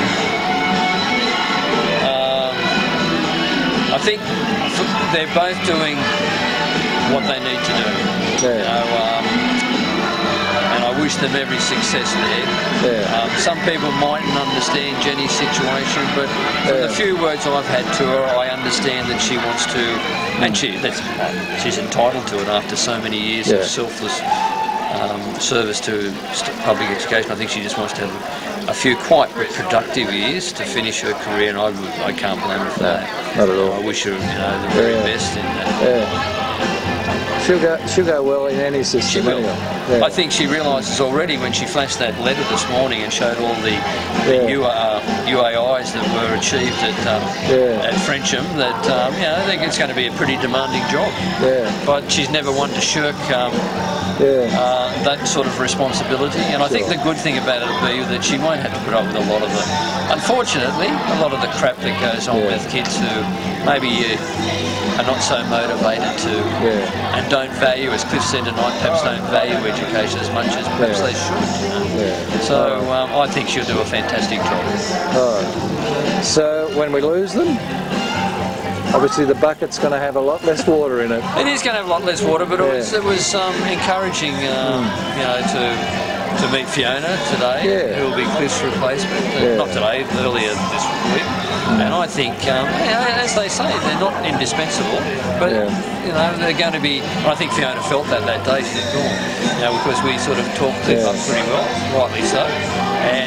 um, I think they're both doing what they need to do. Yeah. You know, um, and I wish them every success there. Yeah. Um, some people mightn't understand Jenny's situation, but from the few words I've had to her, I understand that she wants to, and she that's, she's entitled to it after so many years Yeah. of selfless um, service to st- public education. I think she just wants to have a few quite productive years to finish her career, and I, would, I can't blame her for that. Not at all. I wish her, you know, the very Yeah. best in that. Yeah. She'll go, she'll go well in any system. She will. Anyway. Yeah. I think she realises already when she flashed that letter this morning and showed all the, the U, uh, U A Is that were achieved at, um, Yeah. at Frensham that um, you know, I think it's going to be a pretty demanding job. Yeah. But she's never one to shirk um, Yeah. uh, that sort of responsibility. And I think the good thing about it will be that she won't have to put up with a lot of the, unfortunately, a lot of the crap that goes on with kids who maybe uh, are not so motivated to Yeah. and don't value, as Cliff said tonight, perhaps don't value education as much as perhaps Yeah. they should. You know? Yeah. So um, I think she'll do a fantastic job. Alright. So when we lose them, obviously the bucket's going to have a lot less water in it. It is going to have a lot less water, but it was, it was um, encouraging, um, you know, to to meet Fiona today, Yeah. who will be Cliff's replacement. Uh, Yeah. Not today, earlier this week. And I think, um, you know, as they say, they're not indispensable, but Yeah. you know, they're going to be. And I think Fiona felt that that day. She said, "Oh, you know, because we sort of talked Cliff Yeah. up pretty well, rightly so." And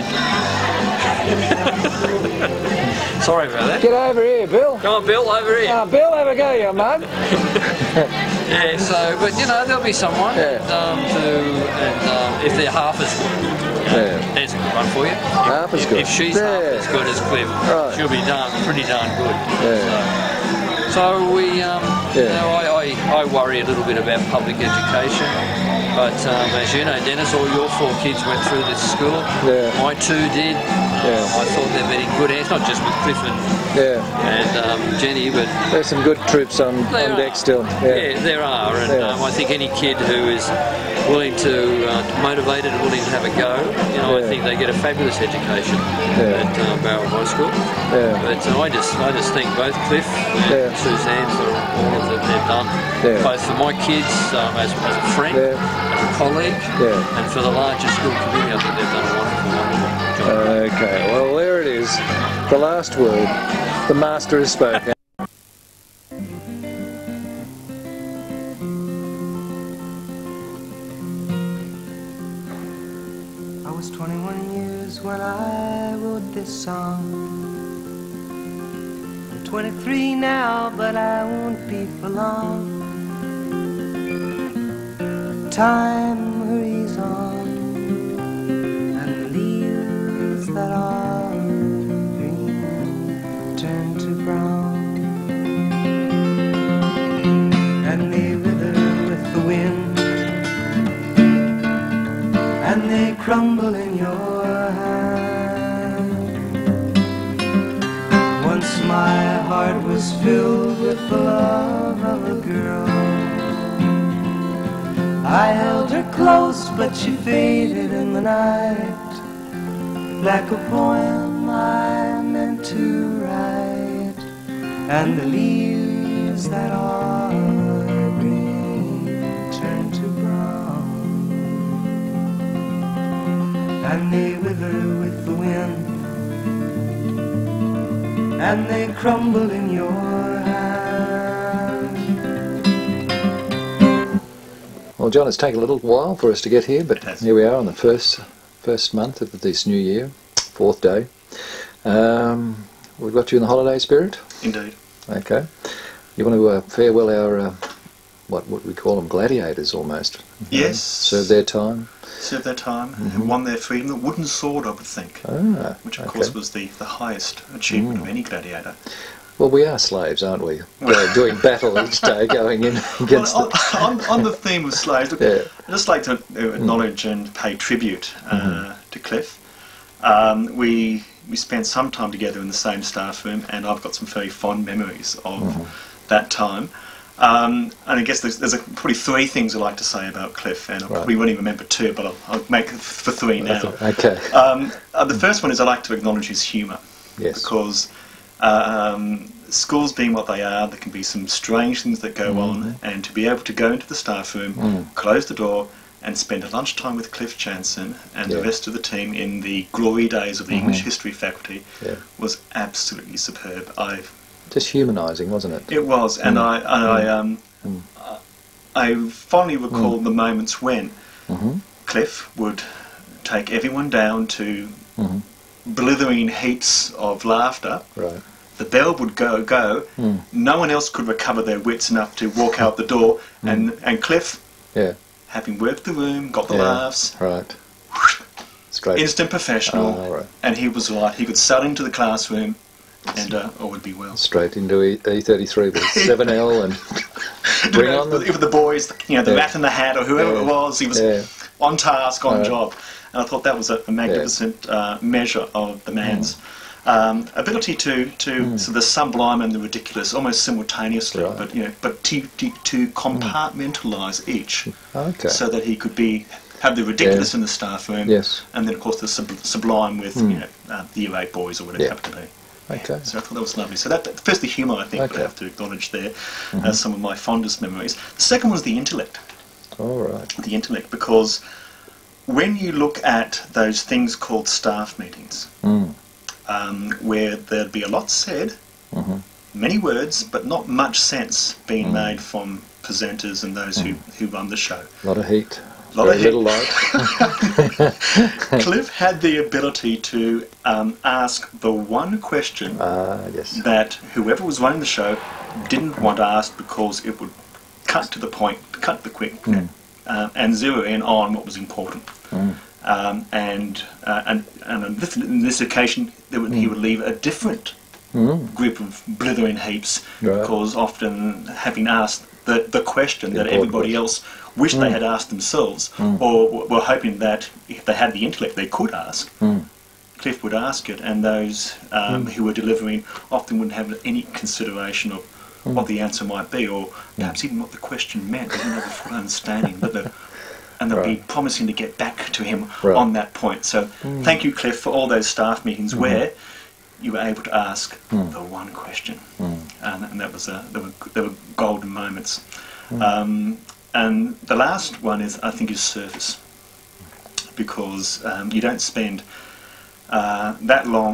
sorry about that. Get over here, Bill. Come on, Bill, over here. Ah, Bill, have a go, you mug. Yeah, so, but you know, there'll be someone Yeah. um, to, and um, if they're half as good, you know, Yeah. there's a good one for you. Half as If- good. If she's half Yeah. as good as Cliff, Right. she'll be darn, pretty darn good. Yeah. So, so we, um, you Yeah. know, I, I, I worry a little bit about public education. But um, as you know, Dennis, all your four kids went through this school. Yeah. My two did. Yeah. I thought they've been in good hands, not just with Cliff and, Yeah. and um, Jenny, but There's some good troops on, There on deck are. still. Yeah, Yeah. there are, and Yeah. um, I think any kid who is willing to, uh, motivated and willing to have a go, you know, I Yeah. think they get a fabulous education Yeah. at uh, Barrel High School. Yeah. But uh, I just, I just thank both Cliff and Yeah. Suzanne for all of that they've done, Yeah. both for my kids um, as, as a friend, Yeah. as a colleague, Yeah. and for the larger school community. I think they've done a wonderful, wonderful job. Okay, well there it is. is the last word. The master has spoken. I was twenty-one years when I wrote this song. I'm twenty-three now, but I won't be for long. Time hurries on, and the leaves that are green turn to brown, and they wither with the wind, and they crumble in your hand. Once my heart was filled with the love of a girl. I held her close, but she faded in the night, like a poem I meant to write. And the leaves that are green turn to brown, and they wither with the wind, and they crumble in your hand. Well, John, it's taken a little while for us to get here, but here we are on the first first month of this new year, fourth day. Um, we've got you in the holiday spirit? Indeed. Okay. You want to uh, farewell our, uh, what what we call them, gladiators almost? Yes. Serve their time? Served their time, Mm-hmm. and won their freedom. The wooden sword, I would think, Ah, which of okay. course was the, the highest achievement Mm. of any gladiator. Well, we are slaves, aren't we? We're doing battle each day, going in against Well, the... on, on, on the theme of slaves, look, Yeah. I'd just like to uh, acknowledge and pay tribute uh, Mhm. to Cliff. Um, we we spent some time together in the same staff room, and I've got some very fond memories of Mhm. that time. Um, and I guess there's, there's a, probably three things I'd like to say about Cliff, and I Right. probably won't even remember two, but I'll, I'll make it for three now. Okay. Um, uh, the first one is I like to acknowledge his humour. Yes. Because um, schools being what they are, there can be some strange things that go on, and to be able to go into the staff room, Mm. close the door, and spend a lunchtime with Cliff Jansen and Yeah. the rest of the team in the glory days of the Mhm. English history faculty Yeah. was absolutely superb. I Just humanising, wasn't it? it was, and Mm. I, and I, um, Mm. I fondly recall the moments when Mhm. Cliff would take everyone down to Mhm. blithering heaps of laughter. Right. The bell would go, go. Mm. No one else could recover their wits enough to walk out the door, and, and Cliff, Yeah. having worked the room, got the Yeah. laughs, Right. Straight. instant professional, Ah, right. and he was like, he could sail into the classroom, and uh, all would be well. Straight into E thirty-three with seven L and bring on the... With the boys, you know, the Yeah. Rat in the Hat or whoever Yeah. it was, he was Yeah. on task, on Uh, job. And I thought that was a, a magnificent uh, measure of the man's um, ability to, to sort of the sublime and the ridiculous almost simultaneously, Right. but you know, but to, to, to compartmentalise each, Okay. so that he could be have the ridiculous in the staff room, Yes. and then of course the sub sublime with Mm. you know uh, the year eight boys or whatever Yeah. it happened to be. Okay. So I thought that was lovely. So that, that first the humour I think Okay. we have to acknowledge there Mhm. as some of my fondest memories. The second was the intellect. All right. The intellect, because when you look at those things called staff meetings, Mm. um, where there'd be a lot said, Mhm. many words, but not much sense being Mm. made from presenters and those who, who run the show. A lot of heat. Lot Very of little heat. light. Cliff had the ability to um, ask the one question Ah, yes. that whoever was running the show didn't want asked because it would cut to the point, cut the quick, Mm. uh, and zero in on what was important. Mm. Um, and, uh, and and on this, in this occasion, there would, he would leave a different Mm. group of blithering heaps, Right. because often having asked the, the question The that important everybody question. else wished they Mm. had asked themselves, Mm. or w- were hoping that if they had the intellect they could ask, Mm. Cliff would ask it, and those um, Mm. who were delivering often wouldn't have any consideration of Mm. what the answer might be, or perhaps even what the question meant. They didn't have a full understanding, but the, and they'd be promising to get back to him Right. on that point. So Mm. thank you, Cliff, for all those staff meetings Mhm. where you were able to ask Mm. the one question, Mm. and, and that was a, there were there were golden moments. Mm. Um, and the last one is, I think, is service, because um, you don't spend uh, that long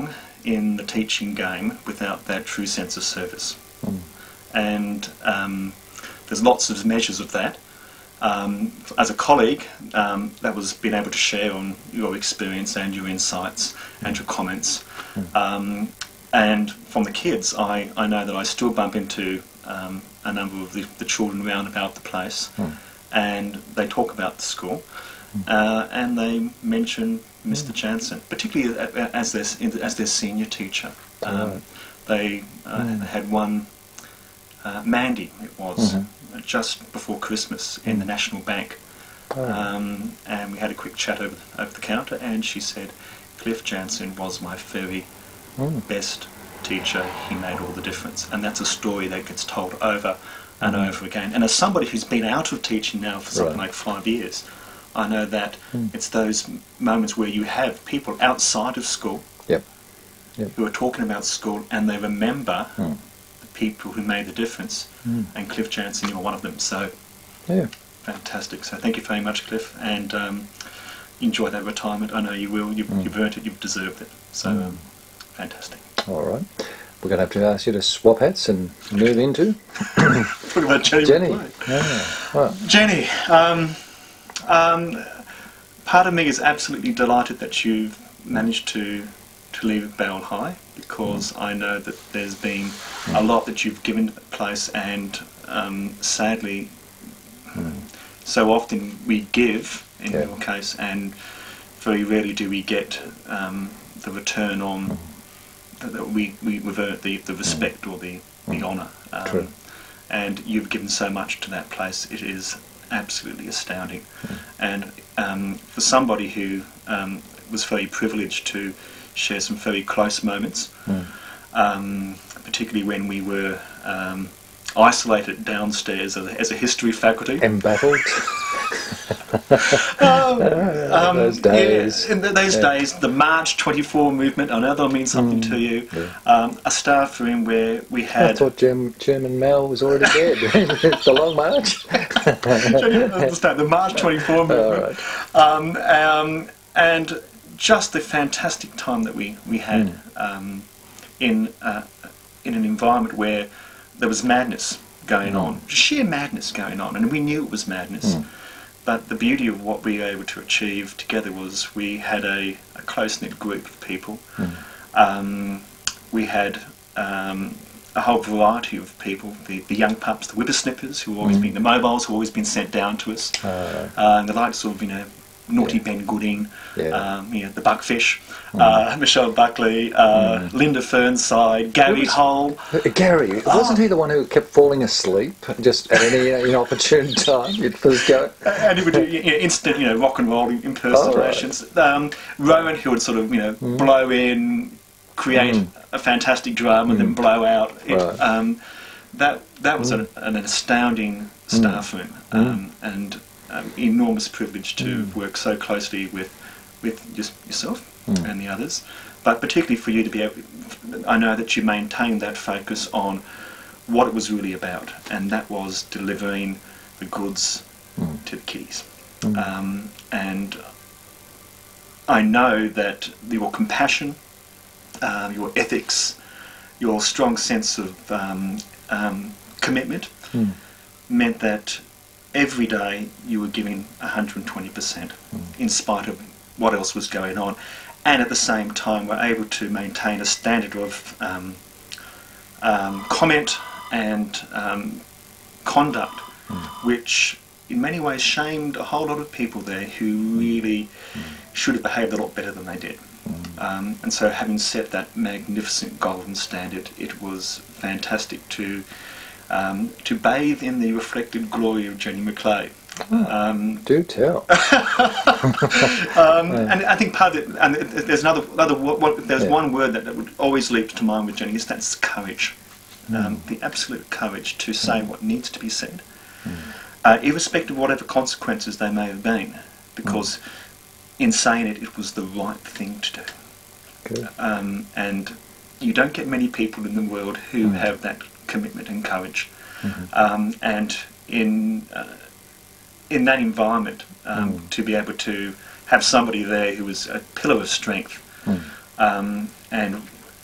in the teaching game without that true sense of service. Mm. And um, there's lots of measures of that. Um, as a colleague, um, that was being able to share on your experience and your insights and your comments. Mm. Um, and from the kids, I, I know that I still bump into um, a number of the, the children round about the place, Mm. and they talk about the school, uh, and they mention Mister Jansen, particularly as their, as their senior teacher. Um, Right. They, uh, Mm. they had one, uh, Mandy it was, Mhm. just before Christmas in the National Bank. Oh. Um, and we had a quick chat over, over the counter, and she said, Cliff Jansen was my very Mm. best teacher. He made all the difference. And that's a story that gets told over and Mm. over again. And as somebody who's been out of teaching now for something Right. like five years, I know that Mm. it's those m- moments where you have people outside of school Yep. Yep. who are talking about school, and they remember Mm. the people who made the difference. Mm. And Cliff Jansen, you're one of them. So Yeah. fantastic. So thank you very much, Cliff, and um, enjoy that retirement. I know you will. You've, Mm. you've earned it. You've deserved it. So Mm. um, fantastic. All right. We're going to have to ask you to swap hats and move into Talk about Jenny. Jenny. McClay. Yeah. Right. Jenny, um, um, part of me is absolutely delighted that you've managed to to leave Bell High, because I know that there's been a lot that you've given to the place, and um, sadly, so often we give in Yeah. your case, and very rarely do we get um, the return on that that we we revert the the respect or the the honour. Um, True. and you've given so much to that place. It is absolutely astounding. And um, for somebody who um, was very privileged to share some very close moments, Mm. um, particularly when we were um, isolated downstairs as a, as a history faculty. Embattled. Um, those days. Yeah, in th- those Yeah. days, the March twenty-four movement, I know that'll mean something to you. Yeah. Um, a staff room where we I had... thought Jim, Chairman Mel was already dead. The Long March. Understand, the March twenty-four movement. Um, um, and just the fantastic time that we, we had Mm. um, in, uh, in an environment where there was madness going Mm. on, sheer madness going on, and we knew it was madness. Mm. But the beauty of what we were able to achieve together was we had a, a close-knit group of people. Mm. Um, we had um, a whole variety of people, the, the young pups, the whippersnippers, who have always Mm. been, the mobiles who have always been sent down to us, Uh, uh, and the likes of, you know, Naughty Ben Gooding, Yeah. um, you know, the Buckfish, Mm. uh, Michelle Buckley, uh, Mm. Linda Fernside, Gary Who was- Hull. Uh, Gary, wasn't he the one who kept falling asleep just at any uh, inopportune time? You'd first go. And he would do, you know, instant, you know, rock and roll impersonations. Um, Rowan, who would sort of, you know, Mm. blow in, create Mm. a fantastic drum, and then blow out. It, Right. um, that that was Mm. an, an astounding staff room, um, and um, enormous privilege to Mm. work so closely with with just yourself Mm. and the others. But particularly for you to be able, I know that you maintained that focus on what it was really about, and that was delivering the goods Mm. to the kiddies. Mm. Um, and I know that your compassion, um, your ethics, your strong sense of um, um, commitment Mm. meant that every day you were giving one hundred twenty percent in spite of what else was going on, and at the same time were able to maintain a standard of um, um, comment and um, conduct which in many ways shamed a whole lot of people there who really should have behaved a lot better than they did. Um, and so having set that magnificent golden standard, it was fantastic to um, to bathe in the reflected glory of Jenny McClay. Um, Do tell. um, and I think part of it, and there's another, other what, there's Yeah. one word that, that would always leap to mind with Jenny, is that's courage. Um, the absolute courage to say what needs to be said, uh, irrespective of whatever consequences they may have been, because in saying it, it was the right thing to do. Good. Um, and you don't get many people in the world who Mm. have that commitment and courage. Mhm. Um, and in uh, in that environment, um, Mm. to be able to have somebody there who was a pillar of strength, Mm. um, and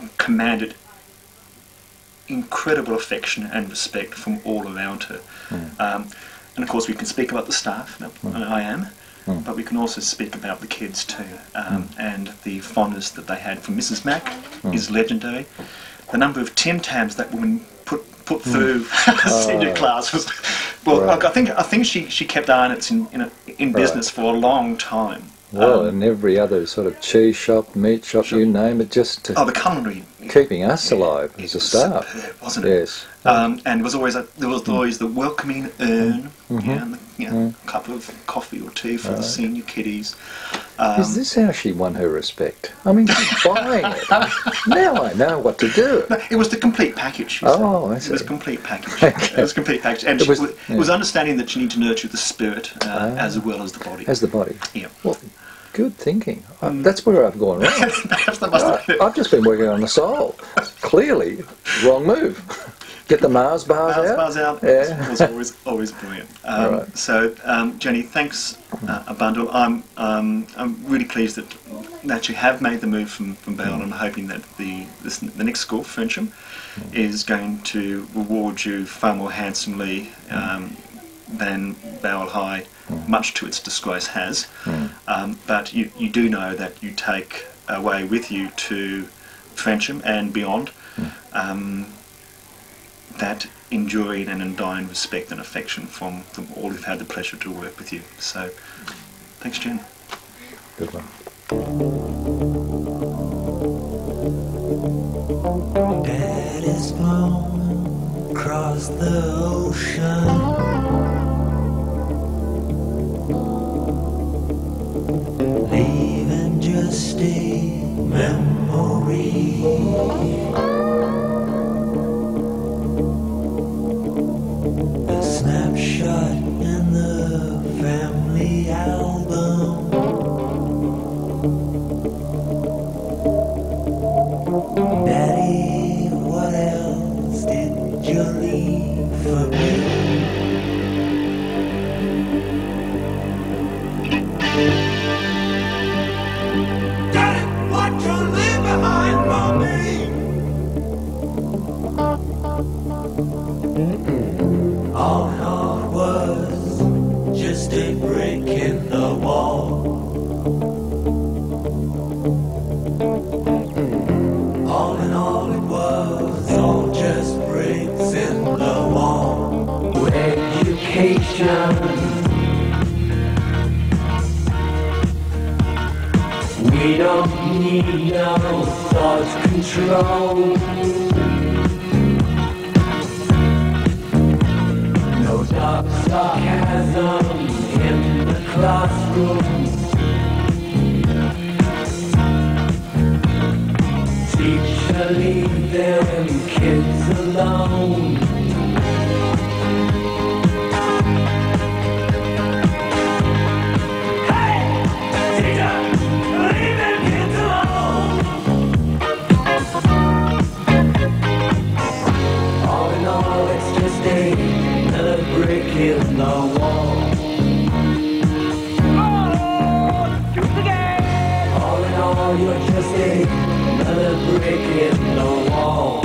commanded incredible affection and respect from all around her. Mm. Um, and of course we can speak about the staff, Mm. and I am, Mm. but we can also speak about the kids too. Um, and the fondness that they had for Missus Mack Mm. is legendary. The number of Tim Tams that woman put put Mm. through senior Oh. class was, well, Right. I think I think she, she kept Arnott's in in, a, in Right. business for a long time. Well, Um, and every other sort of cheese shop, meat shop, you name it, just to oh, the culinary keeping us alive as a staff. superb, wasn't it? Yes. Um, and it was always a, there was always the welcoming urn, Mhm. you know, and the, you know, Mm. cup of coffee or tea for the Right. senior kiddies. Um, Is this how she won her respect? I mean, she's buying it. Now I know what to do. no, it was the complete package. She Oh, said. I see. It was a complete package. Okay. It was a complete package, and It she was- was, it yeah. was understanding that you need to nurture the spirit uh, Ah. as well as the body. As the body. Yeah. Well, good thinking. Uh, That's where I've gone wrong. Perhaps that must have I, I've just been working on the soul. Clearly, wrong move. Get the Mars bars Mars out. bars out Yeah. was, was always always brilliant. Um, Right. So um, Jenny, thanks uh, a bundle. I'm um, I'm really pleased that that you have made the move from from Bell, and I'm hoping that the this, the next school, Frensham, is going to reward you far more handsomely um, than Bowell High, much to its disgrace, has. Mm. Um, but you you do know that you take away with you to Frensham and beyond. Um, that enduring and undying respect and affection from, from all who've had the pleasure to work with you. So, thanks, Jen. Good one. Dad is blown across the ocean, leaving just a memory. A snapshot in the family album. Daddy, what else did you leave for me? Daddy, what you leave behind for me? All in all it was just a break in the wall. All in all it was all just breaks in the wall. Education, we don't need no thought control. No dark sarcasm in the classroom. Teacher, leave them kids alone. Hey! Teacher, leave them kids alone. All in all, it's just another brick in the wall. Oh, do it again! All in all, you're just a another brick in the wall.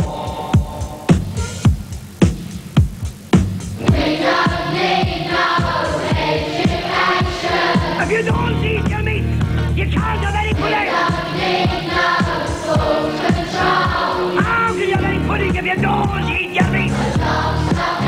We don't need no education. If you don't eat your meat, you can't have any pudding. We don't need no school control. How can you have any pudding if you don't eat your meat?